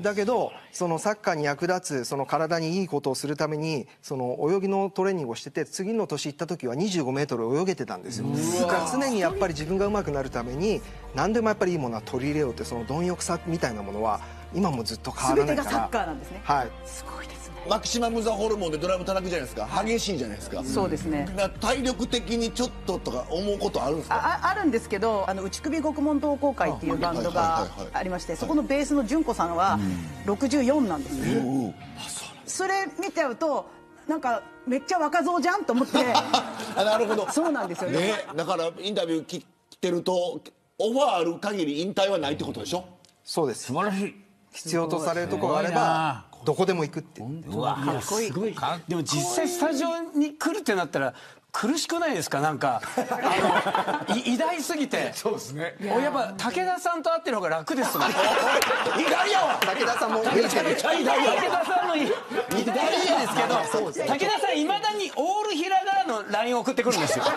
だけどそのサッカーに役立つその体にいいことをするためにその泳ぎのトレーニングをしてて、次の年行った時はにじゅうごメートル泳げてたんですよ。だから常にやっぱり自分が上手くなるために何でもやっぱりいいものは取り入れようって、その貪欲さみたいなものは今もずっと変わらないから。 全てがサッカーなんですね。 はい。 すごいですね。 マキシマムザホルモンでドラム叩くじゃないですか、激しいじゃないですか。 そうですね。 体力的にちょっととか思うことあるんですか。 あ, あるんですけど、あの内首獄門同好会っていうバンドがありまして、そこのベースの純子さんはろくじゅうよんなんですね。うん、それ見ちゃうとなんかめっちゃ若造じゃんと思って。 あ、なるほど。 そうなんですよ ね, ね。だからインタビュー聞いてるとオファーある限り引退はないってことでしょ。 そうです。 素晴らしい。 必要とされるところがあればどこでも行くって。 うわかっこいい。でも実際スタジオに来るってなったら苦しくないですか。なんかあの偉大すぎて。 そうですね。 やっぱ武田さんと会ってる方が楽ですもん。 偉大やわ。 武田さんもめちゃめちゃ偉大やわ。 武田さんの偉大ですけど、武田さんいまだにオールひらがなの ライン 送ってくるんですよ。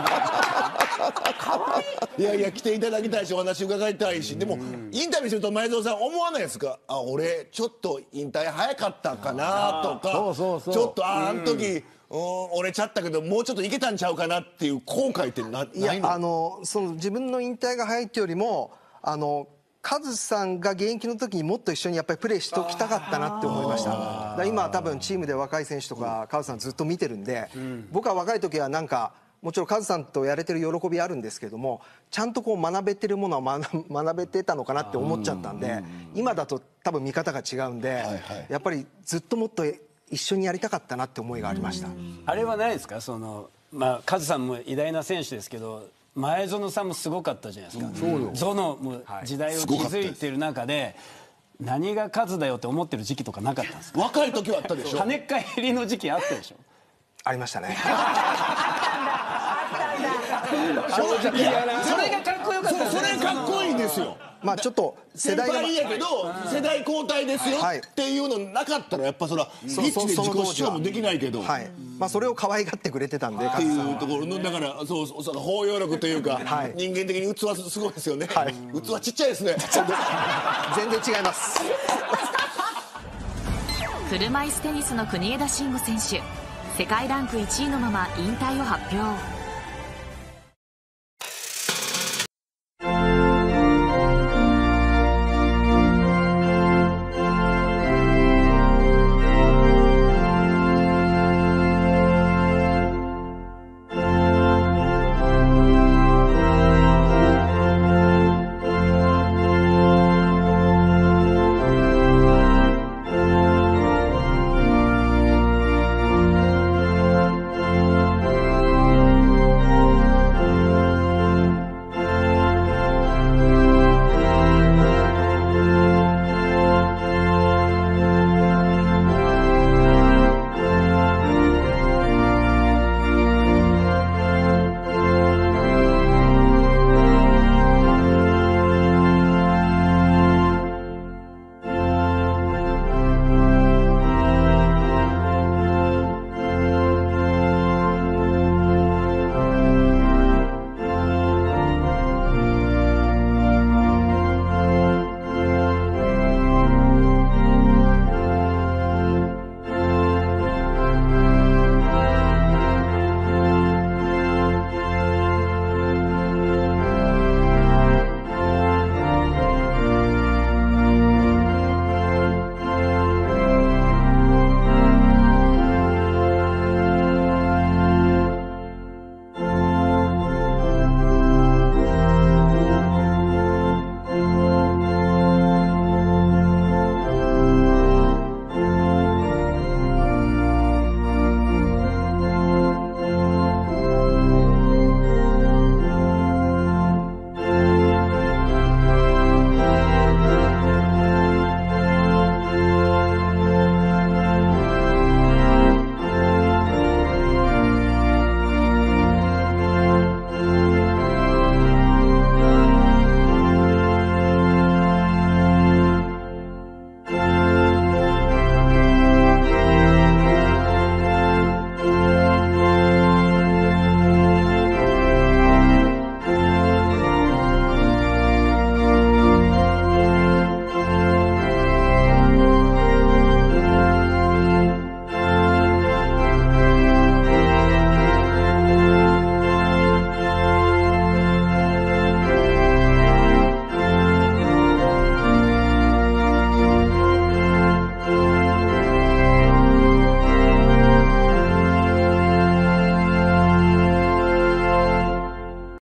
いやいや来ていただきたいしお話伺いたいし、でもインタビューすると前園さん思わないですか。あ、俺ちょっと引退早かったかなとか、 そうそうそう、 ちょっとああの時、うん、折れちゃったけどもうちょっといけたんちゃうかなっていう後悔ってな、 いやないの。 あのその自分の引退が早いってよりも、あのカズさんが現役の時にもっと一緒にやっぱりプレーしておきたかったなって思いました。だから今は多分チームで若い選手とかカズさんずっと見てるんで、うん、僕は若い時はなんかもちろんカズさんとやれてる喜びあるんですけども、ちゃんとこう学べてるものは学, 学べてたのかなって思っちゃったんで、今だと多分見方が違うんで、はいはい、やっぱりずっともっと一緒にやりたかったなって思いがありました。 あれはないですか。その、まあ、カズさんも偉大な選手ですけど前園さんもすごかったじゃないですか。ゾノも時代を築いてる中で何がカズだよって思ってる時期とかなかったんですか。 若い時はあったでしょ。 跳ねっ返りの時期あったでしょ。 ありましたね。 正直やな。それがかっこよかった。 それかっこいいんですよ。 まあちょっと世代が先輩やけど世代交代ですよっていうのなかったらやっぱそれはピッチで自己主張もできないけど、 はい、まあそれを可愛がってくれてたんでっていうところのだからそうそう包容力というか、はい、人間的に器すごいですよね。はい、器ちっちゃいですね。 全然違います。 車いすテニスの国枝慎吾選手、世界ランクいちいのまま引退を発表。